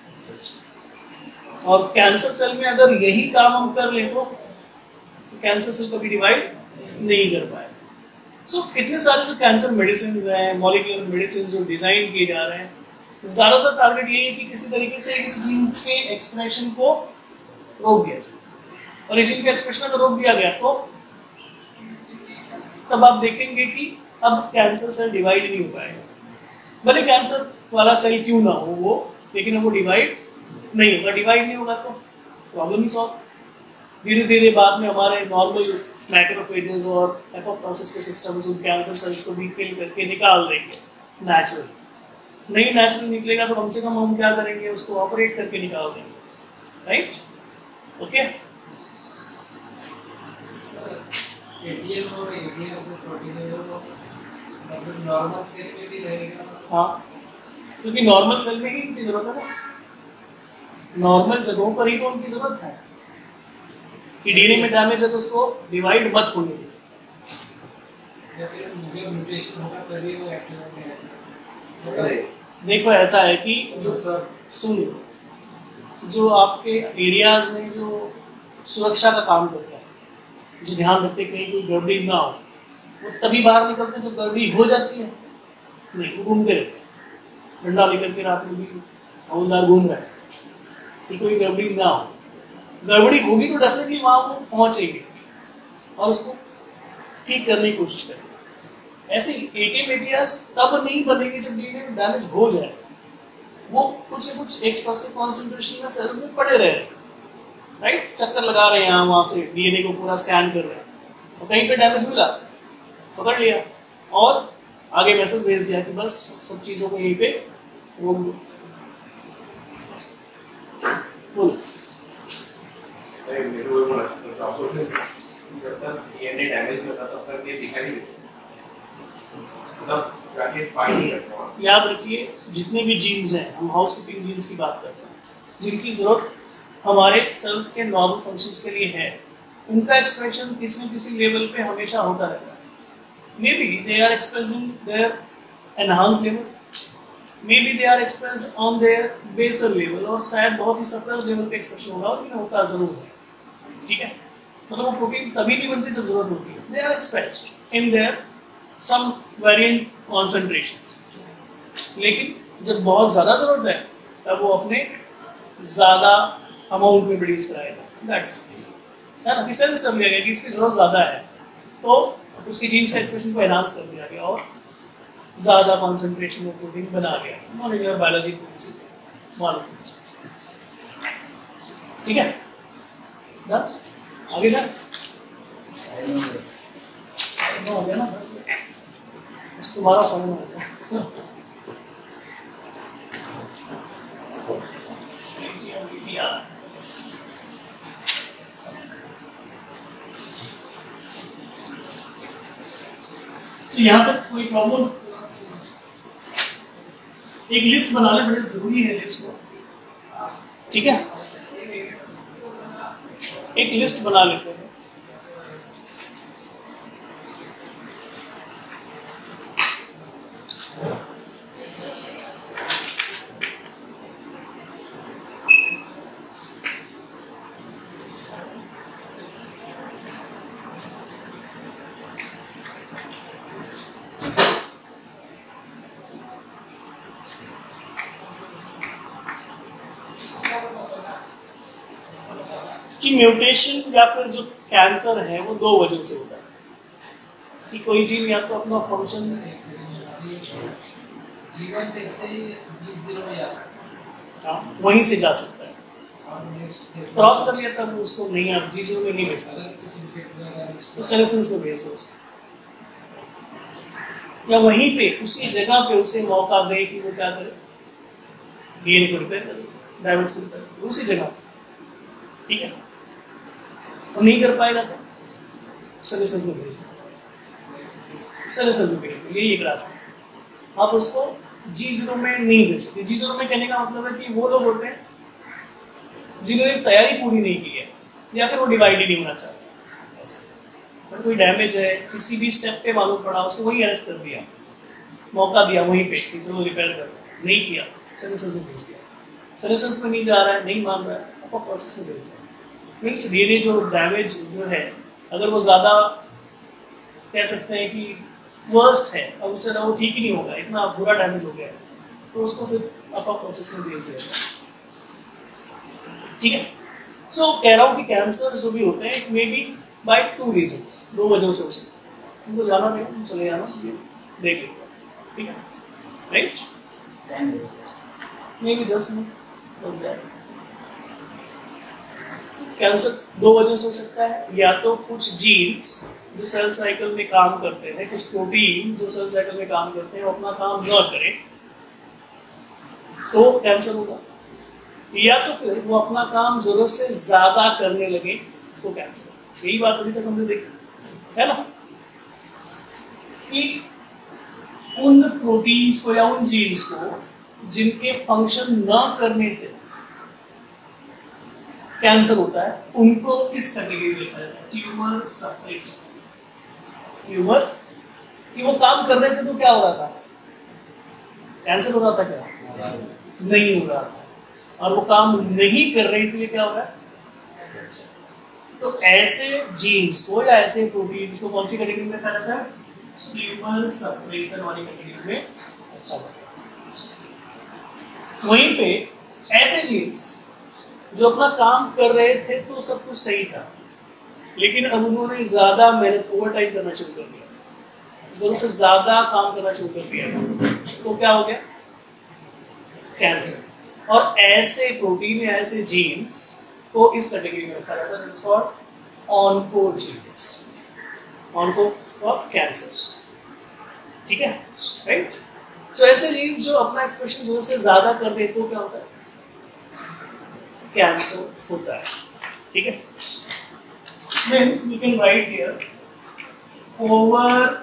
Speaker 1: और कैंसर सेल में अगर यही काम हम कर ले तो कैंसर सेल कभी डिवाइड नहीं कर पाए। सो so, कितने सारे जो कैंसर मेडिसिन हैं, मॉलिक्यूलर मेडिसिन जो डिजाइन किए जा रहे हैं, ज्यादातर टारगेट यही है कि किसी तरीके से इस जीन के एक्सप्रेशन को रोक दिया जाए, और इस जीन के एक्सप्रेशन अगर रोक दिया गया तो तब आप देखेंगे कि अब कैंसर सेल डिवाइड नहीं हो पाएगा। भले कैंसर वाला सेल क्यों ना हो वो, लेकिन अब वो डिवाइड नहीं होगा। डिवाइड नहीं होगा तो प्रॉब्लम ही सॉल्व। धीरे धीरे बाद में हमारे नॉर्मल मैक्रोफेजेस और एपोप्टोसिस के सिस्टम्स उन कैंसर सेल्स को भी किल करके निकाल देंगे नेचुरली। नहीं नेचुरली निकलेगा तो कम से कम हम क्या करेंगे, उसको ऑपरेट करके निकाल देंगे, राइट? ओके,
Speaker 3: एटीएम और एटीएम जो प्रोटीन है वो मतलब नॉर्मल सेल में भी रहेगा।
Speaker 1: हाँ, क्योंकि नॉर्मल सेल में ही इनकी जरूरत है ना, नॉर्मल जगहों पर ही तो उनकी जरूरत है कि डीएनए में डैमेज है तो उसको डिवाइड मत होने दे।
Speaker 3: या फिर मुझे म्यूटेशन होगा तभी वो एक्टिव होगा ऐसा।
Speaker 1: देखो ऐसा है कि जो सर सुन, जो आपके एरियाज में जो सुरक्षा का काम करता है, जो ध्यान रखते कहीं कोई गड़बड़ी ना हो, वो तभी बाहर निकलते हैं जब गड़बड़ी हो जाती है। नहीं, वो घूमते रहते हैं, डंडा लेकर के रात में भी हवलदार घूम रहा है कि कोई गड़बड़ी ना हो। गड़बड़ी होगी तो डेफिनेटली वहाँ वो पहुँचेंगे और उसको ठीक करने की कोशिश करेंगे। ऐसे एटीएम एटीआर्स तब नहीं बनेंगे जब डीएनए में डैमेज हो जाए, वो कुछ न कुछ एक्स परसेंट कॉन्सेंट्रेशन में सेल्स में पड़े रहे, राइट? चक्कर लगा रहे हैं यहाँ वहाँ से, डीएनए को पूरा स्कैन कर रहे हैं, और कहीं पे डैमेज मिला, पकड़ लिया और आगे मैसेज भेज दिया कि बस सब चीज़ों को यहीं पे रोक दो। बोलो।
Speaker 4: जब तक डीएनए डैमेज होता तब तक ये दिखाई नहीं देता, तब जाके फाइंड नहीं करता।
Speaker 1: याद रखिए, जितने भी जीन्स हैं, हम हाउसकीपिंग जीन्स की बात करते हैं, जिनकी जरूरत हमारे सेल्स के नॉर्मल फंक्शंस के लिए है, उनका एक्सप्रेशन किसी न किसी लेवल पे हमेशा होता रहता है. Maybe they are expressing their enhance level, maybe they are expressed on their basal level, और शायद बहुत ही सप्रेस्ड लेवल पे एक्सप्रेशन होगा, लेकिन होता जरूर है. ठीक है, मतलब वो प्रोटीन तभी नहीं बनती जब जरूरत होती है. They are expressed in their some variant concentrations, लेकिन जब बहुत ज़्यादा ज़रूरत है तब वो अपने ज़्यादा अमाउंट में प्रोड्यूस कराएगा. दैट्स इट, है ना. सेंस कर लिया गया कि इसकी ज़रूरत ज़्यादा है तो उसकी जीन्स का एक्सप्रेशन को एनहांस कर दिया गया और ज़्यादा कॉन्सेंट्रेशन में प्रोटीन बना गया. मान लीजिए बायोलॉजी मालूम. ठीक है ना, आगे जा. हो गया ना, बस बस तुम्हारा समय हो गया. तो यहाँ तक कोई प्रॉब्लम? एक लिस्ट बनाना बड़ा जरूरी है लिस्ट को. ठीक है, एक लिस्ट बना लेते हैं. कि म्यूटेशन या फिर जो कैंसर है वो दो वजह से होता है. कि कोई जीन या तो अपना फंक्शन
Speaker 3: जीवन कैसे बी ज़ीरो में जा सकता
Speaker 1: हाँ वहीं से जा सकता है.
Speaker 3: है,
Speaker 1: क्रॉस कर लिया तब उसको नहीं, आप जी जीरो में नहीं भेज सकते,
Speaker 3: अगर कुछ इन्फेक्ट वगैरह
Speaker 1: तो सेलेसेंस में भेज दो उसको, या वहीं पे उसी जगह पे उसे मौका दे कि वो क्या करे, डीएनए को रिपेयर करे, डैमेज को रिपेयर करे उसी जगह. ठीक है, तो नहीं कर पाएगा तो सेलेसेंस में भेज दो, सेलेसेंस में भेज दो, यही एक रास्ता है. आप उसको जी जीरो में नहीं भेज सकते. जी जीरो में कहने का मतलब है कि वो लोग होते हैं जिन्होंने तैयारी पूरी नहीं की है या फिर वो डिवाइड ही नहीं होना चाहते. ऐसे पर कोई डैमेज है किसी भी स्टेप पे मालूम पड़ा, उसको वही अरेस्ट कर दिया, मौका दिया वहीं पे कि चलो रिपेयर कर, नहीं किया, सेलेसेंस में भेज दिया. सेलेसेंस में नहीं जा रहा है, नहीं मान रहा है, आपको प्रोसेस में भेज दिया. मीन्स डीएनए जो डैमेज जो है, अगर वो ज़्यादा कह सकते हैं कि वर्स्ट है, अब उससे ना वो ठीक ही नहीं होगा, इतना बुरा डैमेज हो गया है, तो उसको फिर आपका प्रोसेस में भेज दिया जाए. ठीक है, सो so, कह रहा हूँ कि कैंसर जो भी होते हैं maybe by two reasons, दो वजहों से हो सकते हैं. उनको जाना नहीं, चले जाना, ये देख लेंगे. ठीक है, राइट, मे बी दस मिनट लग जाएगा. कैंसर दो वजह से हो सकता है, या तो कुछ जीन्स जो सेल साइकिल में काम करते हैं, कुछ प्रोटीन जो सेल साइकिल में काम करते हैं वो अपना काम न करें तो कैंसर होगा, या तो फिर वो अपना काम जरूरत से ज्यादा करने लगे तो कैंसर. यही बात अभी तक हमने देखी है ना, कि उन प्रोटीन्स को या उन जीन्स को जिनके फंक्शन न करने से कैंसर होता है, उनको किस कैटेगरी में लिखा जाता है? Tumour suppression. ट्यूमर कि वो काम कर रहे थे तो क्या हो रहा था, कैंसर हो रहा था क्या? नहीं हो रहा था, और वो काम नहीं कर रहे इसलिए क्या हो रहा है? तो ऐसे जीन्स को या ऐसे प्रोटीन्स को कौन सी कैटेगरी में रखा जाता है? ट्यूमर सप्रेशन वाली कैटेगरी में रखा जाता है. वहीं पे ऐसे जीन्स जो अपना काम कर रहे थे तो सब कुछ सही था, लेकिन अब उन्होंने ज्यादा मेहनत ओवर टाइम करना शुरू कर दिया, जरूरत से ज्यादा काम करना शुरू कर दिया, तो क्या हो गया? कैंसर. और ऐसे प्रोटीन या ऐसे जीन्स को इस कैटेगरी में रखा जाता है, it's called oncogenes, onco for cancer. ठीक है, राइट. सो ऐसे जीन्स जो अपना एक्सप्रेशन जरूरत से ज्यादा कर दे तो क्या होता है? कैंसर होता है. ठीक है, means we can write here over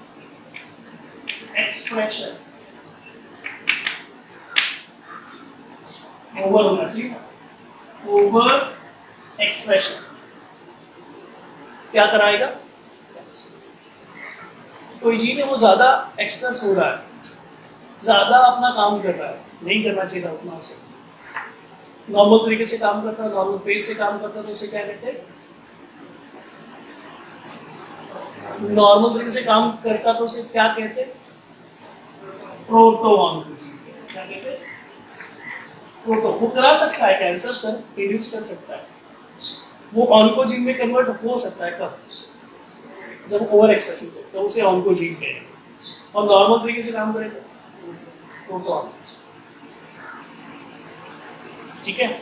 Speaker 1: expression, over होना चाहिए, ओवर एक्सप्रेशन क्या कराएगा? कोई चीज है वो ज्यादा एक्सप्रेस हो रहा है, ज्यादा अपना काम कर रहा है, नहीं करना चाहिए था उतना, उसे नॉर्मल तरीके से काम करता है, नॉर्मल पेस से काम करता है, तो उसे क्या कहते हैं? नॉर्मल तरीके से काम करता तो उसे क्या कहते हैं? प्रोटोऑन्कोजीन। क्या कहते हैं? प्रोटो। वो करा सकता है कैंसर, कर इंड्यूस कर सकता है, वो ऑन्कोजीन में कन्वर्ट हो सकता है। कब? जब ओवर एक्सप्रेसिव है तो उसे ऑन्कोजीन कहेंगे, और नॉर्मल तरीके से काम करेगा प्रोटोऑन्कोजीन। ठीक है।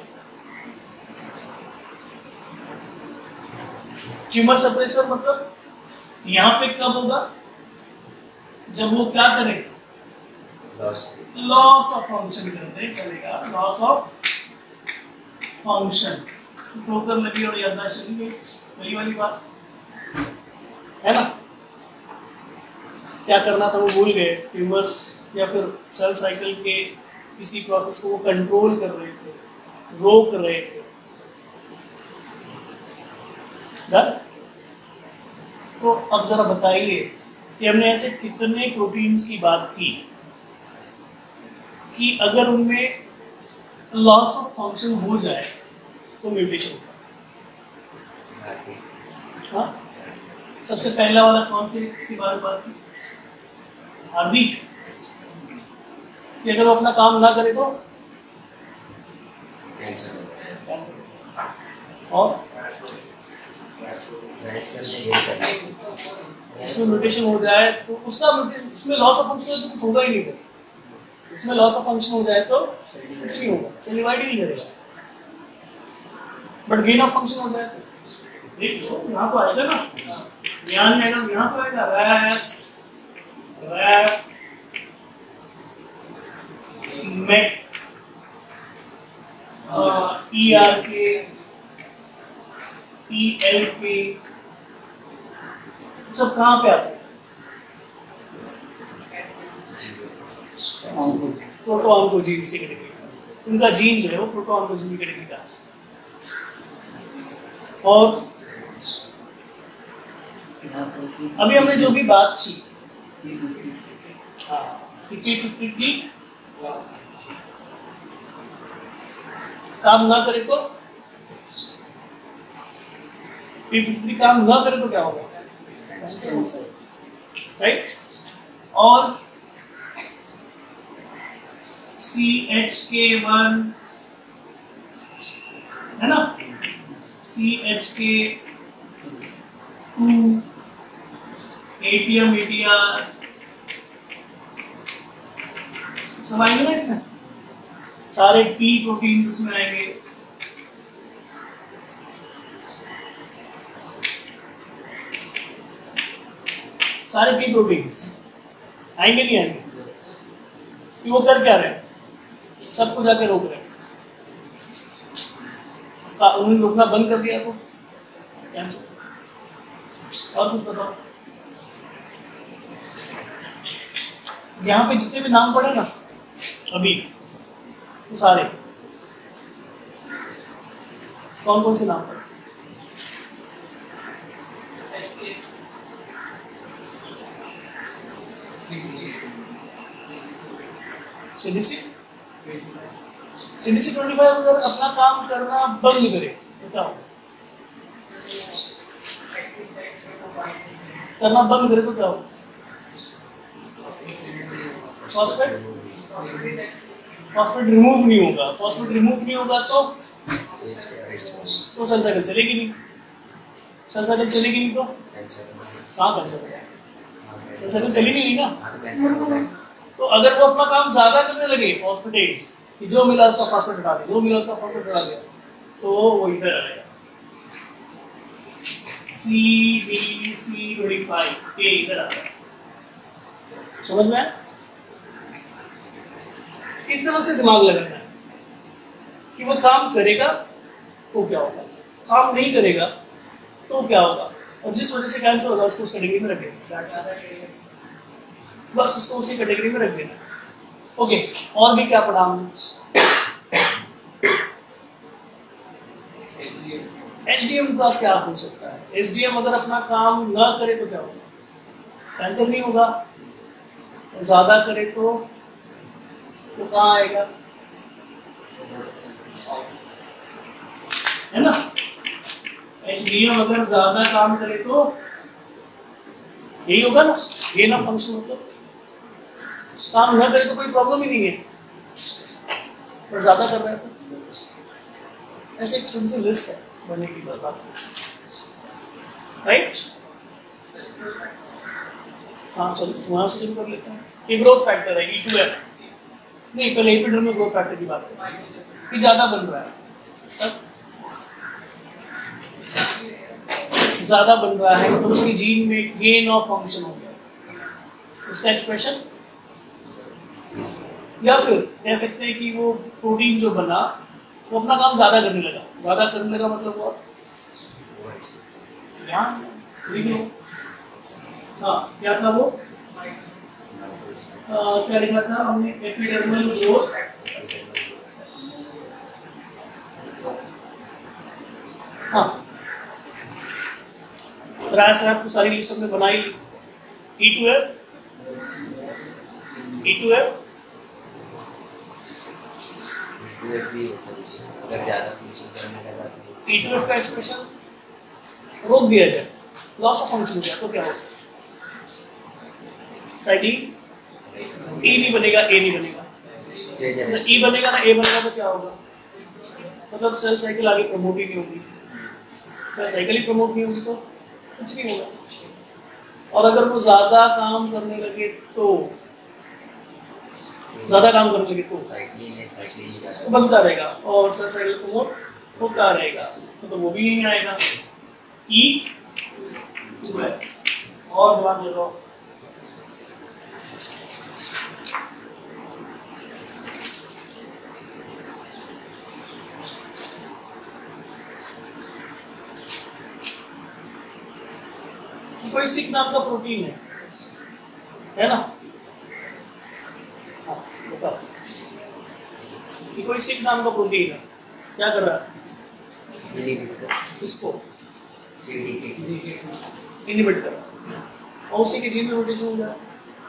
Speaker 1: ट्यूमर सप्रेसर मतलब यहां पे कब होगा? जब वो क्या करे? लॉस ऑफ फंक्शन करते चलेगा, लॉस ऑफ फंक्शन। ठोकर लगी और याददाश्त चली गई, वही वाली बात है ना। क्या करना था वो भूल गए, ट्यूमर या फिर सेल साइकिल के किसी प्रोसेस को वो कंट्रोल कर रहे थे, रोक रहे थे। डन? तो अब जरा बताइए कि हमने ऐसे कितने प्रोटीन्स की बात की कि अगर उनमें लॉस ऑफ फंक्शन हो जाए तो म्यूटेशन होगा। हाँ, सबसे पहला वाला कौन से इसके बारे में बात की? आरबी। कि अगर वो अपना काम ना करे तो कैंसर। और इसमें म्यूटेशन हो जाए तो उसका इसमें लॉस ऑफ फंक्शन तो कुछ होगा ही नहीं। फिर इसमें लॉस ऑफ फंक्शन हो जाए तो कुछ नहीं होगा, सेल डिवाइड ही नहीं करेगा। बट गेन ऑफ फंक्शन हो जाए तो देख लो यहाँ तो आएगा ना, यहाँ नहीं आएगा, यहाँ तो आएगा रैस रैफ मेक ई आर के ई एल पे सब कहाँ पे आते हैं? प्रोटोऑन्कोजीन्स की कैटेगरी में। उनका जीन जो है वो प्रोटोऑन्कोजीन की कैटेगरी का है। और अभी हमने जो भी बात की, हाँ, पी फिफ्टी थ्री काम ना करे तो पी फिफ्टी थ्री काम ना करे तो क्या होगा? राइट। और सी एच के वन है ना, C H K two, ATM ATR सब आएंगे ना इसमें, सारे पी प्रोटीन्स इसमें आएंगे। सारे पी प्रोटीन्स आएंगे नहीं आएंगे? कि वो कर क्या रहे हैं? सबको जाके रोक रहे हैं। उन्होंने रोकना बंद कर दिया तो कैंसर। और कुछ बताओ। यहाँ पे जितने भी नाम पड़े ना अभी, वो सारे कौन कौन से नाम पड़े? सीडीसी सीडीसी ट्वेंटी फाइव अगर अपना काम करना बंद करे तो क्या होगा? करना बंद करे तो क्या होगा? फॉस्फेट फॉस्फेट रिमूव नहीं होगा। फॉस्फेट रिमूव नहीं होगा तो तो सेल साइकिल चलेगी नहीं। सेल साइकिल चलेगी नहीं तो कहाँ कैंसर होगा? सेल साइकिल चली नहीं ना। तो अगर वो अपना काम ज्यादा करने लगे, फॉस्फेटेज, जो मिला उसका फॉस्फेट हटा दिया, जो मिला उसका फॉस्फेट हटा दिया, तो वो इधर आएगा C B C twenty five के इधर आ गया। समझ में आया? इस तरह से दिमाग लगाना है कि वो काम करेगा तो क्या होगा, काम नहीं करेगा तो क्या होगा, और जिस वजह से कैंसर होगा उसको उस कैटेगरी में रख देना, बस उसको उसी कैटेगरी में रख देना। ओके, और भी क्या पढ़ा हमने? एचडीएम का क्या हो सकता है? एचडीएम अगर अपना काम ना करे तो क्या होगा? कैंसर नहीं होगा, ज्यादा करे तो तो कहाँ आएगा, है ना? एचडीएम अगर ज्यादा काम करे तो यही होगा ना, गेन ऑफ फंक्शन। मतलब काम ना करे तो कोई प्रॉब्लम ही नहीं है, पर ज्यादा कर रहा है तो ऐसे एक तुमसे लिस्ट है बनने की बात, राइट? हाँ चलो वहां से शुरू कर लेते हैं। ये ग्रोथ फैक्टर है ई टू एफ, नहीं पहले एपिडर्मल ग्रोथ फैक्टर की बात करें। ये ज्यादा बन रहा है, ज्यादा बन रहा है तो उसकी जीन में गेन ऑफ फंक्शन हो गया, उसका एक्सप्रेशन। या फिर कह सकते हैं कि वो प्रोटीन जो बना वो अपना काम ज्यादा करने लगा। ज्यादा करने लगा मतलब वो हाँ क्या था वो आ, क्या लिखा था हमने, एपिडर्मल ग्रोथ हाँ राय साहब तो सारी लिस्ट हमने बनाई ली। E two F E two F
Speaker 2: अगर ज्यादा फंक्शन करने लगा तो
Speaker 1: ई टू एफ का एक्सप्रेशन रोक दिया जाए, लॉस ऑफ फंक्शन हो जाए तो क्या होगा? साइक्लिंग ई नहीं बनेगा, ए नहीं बनेगा, ई बनेगा ना ए बनेगा तो क्या होगा? मतलब सेल साइकिल आगे प्रमोट ही नहीं होगी, सेल साइकिल ही प्रमोट नहीं होगी तो कुछ नहीं होगा। और अगर वो ज्यादा काम करने लगे तो ज्यादा काम करने लगे तो
Speaker 2: साइक्लिंग साइक्लिंग
Speaker 1: बनता रहेगा और सेल साइकिल प्रमोट होता रहेगा, तो वो भी यहीं आएगा ई टू एफ। और ध्यान दे दो कोई सिक नाम का प्रोटीन है, है ना? हाँ बताओ, ये कोई सिक नाम का प्रोटीन है, क्या कर रहा है? इसको इनहिबिट कर रहा है और उसी के जीन में म्यूटेशन हो जाए,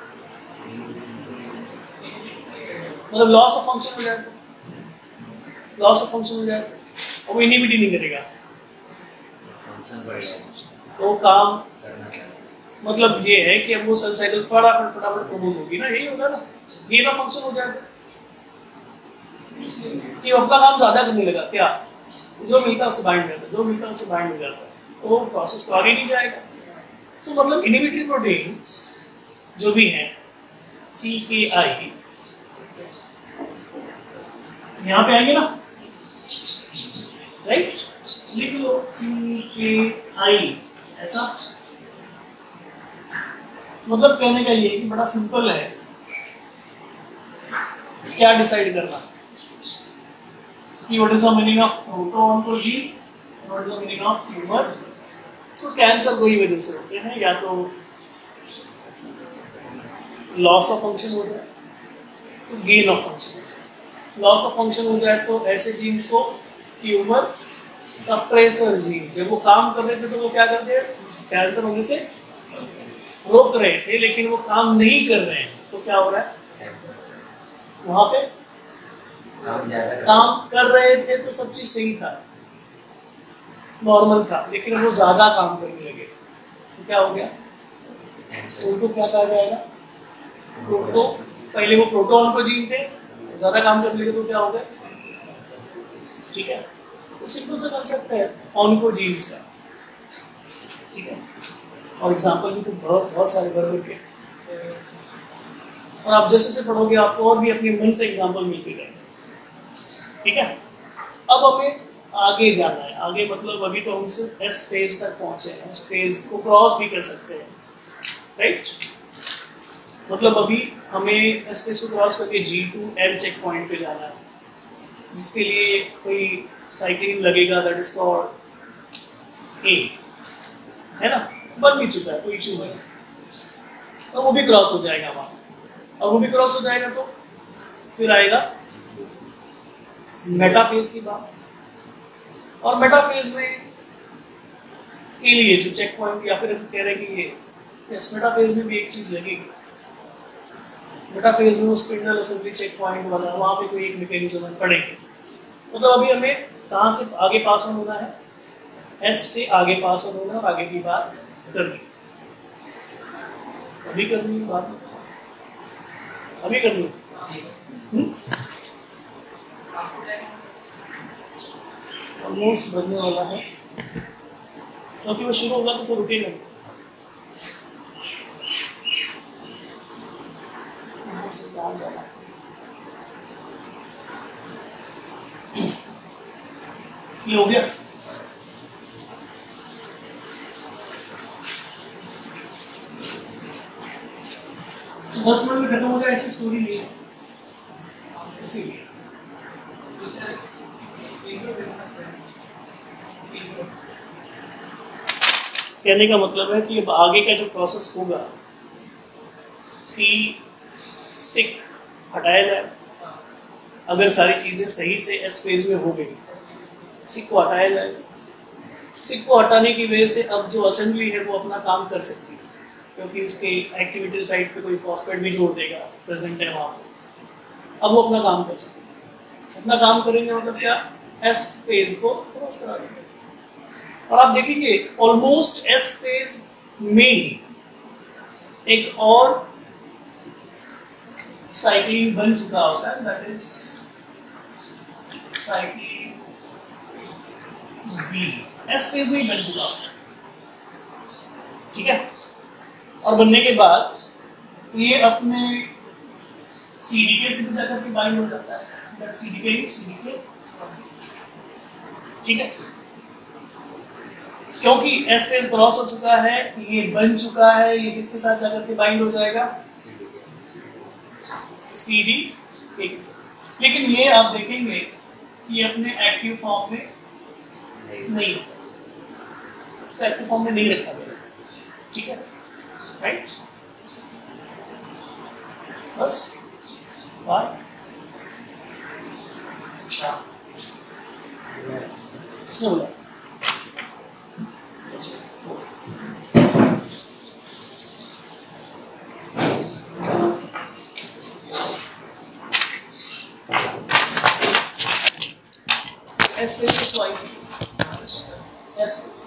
Speaker 1: मतलब लॉस ऑफ फंक्शन हो जाए, लॉस ऑफ फंक्शन हो जाए और वो इनहिबिट ही नहीं करेगा,
Speaker 2: फंक्शन बढ़ जाएगा
Speaker 1: तो काम
Speaker 2: करना चाहिए।
Speaker 1: मतलब ये है कि अब वो सेल साइकिल फटाफट फटाफट प्रमोट होगी ना, यही होगा ना, गेन ऑफ फंक्शन हो जाएगा कि अपना काम ज्यादा करने लगा, क्या जो मिलता है उससे बाइंड करता है, जो मिलता है उससे बाइंड हो जाता है, तो प्रोसेस तो आगे नहीं जाएगा। सो so, मतलब इनहिबिटरी प्रोटीन्स जो भी हैं सी के आई यहाँ पे आएंगे ना, राइट? लिख लो सी के आई ऐसा। मतलब कहने का ये कि बड़ा सिंपल है, क्या डिसाइड करना कि what is the meaning of protooncogene, what is the meaning of tumour. So cancer को ही वजह से होते हैं, या तो लॉस ऑफ फंक्शन हो जाए तो गेन ऑफ फंक्शन हो जाए। लॉस ऑफ फंक्शन हो जाए तो ऐसे जीन्स को ट्यूमर सप्रेसर जीन, जब वो काम कर रहे थे तो वो क्या करते हैं, कैंसर होने से रोक रहे थे, लेकिन वो काम नहीं कर रहे हैं तो क्या हो रहा है, वहां पे
Speaker 2: काम ज्यादा
Speaker 1: काम कर रहे थे तो सब चीज सही था, नॉर्मल था, लेकिन वो ज्यादा काम करने लगे तो क्या हो गया, उनको क्या कहा जाएगा, प्रोटो। पहले वो प्रोटोऑन्कोजीन थे, ज्यादा काम करने लगे तो क्या हो गया, ठीक है? तो सिंपल सा कंसेप्ट है ऑन्कोजीन्स का, ठीक है? और एग्जाम्पल भी तो बहुत बहुत सारे वर्ग के, और आप जैसे जैसे पढ़ोगे आपको और भी अपने मन से एग्जाम्पल मिलते रहेंगे, ठीक है? अब हमें आगे जाना है, आगे मतलब अभी तो हम सिर्फ एस फेज तक पहुंचे हैं, एस फेज को क्रॉस भी कर सकते हैं, राइट? मतलब अभी हमें एस फेज को क्रॉस करके G two M check point पे जाना है, जिसके लिए कोई साइक्लिन लगेगा, दैट इज कॉल्ड ए, है ना? बन भी चुका है, कोई इशू नहीं, तो वो भी क्रॉस हो जाएगा वहां। और वो भी क्रॉस हो जाएगा तो फिर आएगा मेटाफेज की बात, और मेटाफेज में के लिए जो चेक पॉइंट, या फिर हम कह रहे हैं कि ये इस मेटाफेज में भी एक चीज लगेगी। मेटाफेज में वो स्पिंडल असेंबली चेक पॉइंट वाला वहाँ पे कोई एक मैकेनिज्म हम पढ़ेंगे। मतलब अभी हमें कहाँ से आगे पास ऑन होना है, एस से आगे पास ऑन होना और आगे की बात करनी। अभी करनी है बात, अभी करनी ऑलमोस्ट बनने वाला है, क्योंकि तो वो शुरू होगा तो फिर रुकेगा नहीं। ये हो गया। दस मिनट में खत्म हो गया, ऐसी स्टोरी नहीं है, इसीलिए कहने का मतलब है कि अब आगे का जो प्रोसेस होगा कि सिक हटाया जाए, अगर सारी चीजें सही से एस फेज में हो गई, सिक को हटाया जाए। सिक को हटाने की वजह से अब जो असेंबली है वो अपना काम कर सकती है, क्योंकि उसके एक्टिविटी साइट पे कोई फॉस्फेट भी जोड़ देगा, प्रेजेंट है वहाँ पे, अब वो अपना काम कर सकते हैं। अपना काम करेंगे मतलब क्या, एस फेज को क्रॉस करा देंगे। और आप देखेंगे ऑलमोस्ट एस फेज में एक और साइक्लिन बन चुका होता है, that is cyclin B, S phase में ही बन चुका होता है, ठीक है। और बनने के बाद ये अपने सीडीके से जाकर के बाइंड हो जाता है, दैट सीडीके इज सीडीके, ठीक है। क्योंकि एस फेज क्रॉस हो चुका है, ये बन चुका है, ये किसके साथ जाकर के बाइंड हो जाएगा, सीडी के साथ। लेकिन ये आप देखेंगे कि ये अपने एक्टिव फॉर्म में नहीं होता, इसका एक्टिव फॉर्म में नहीं रखा गया, ठीक है, राइट। बस बाय, किसने बोला? S phase is twice. S phase.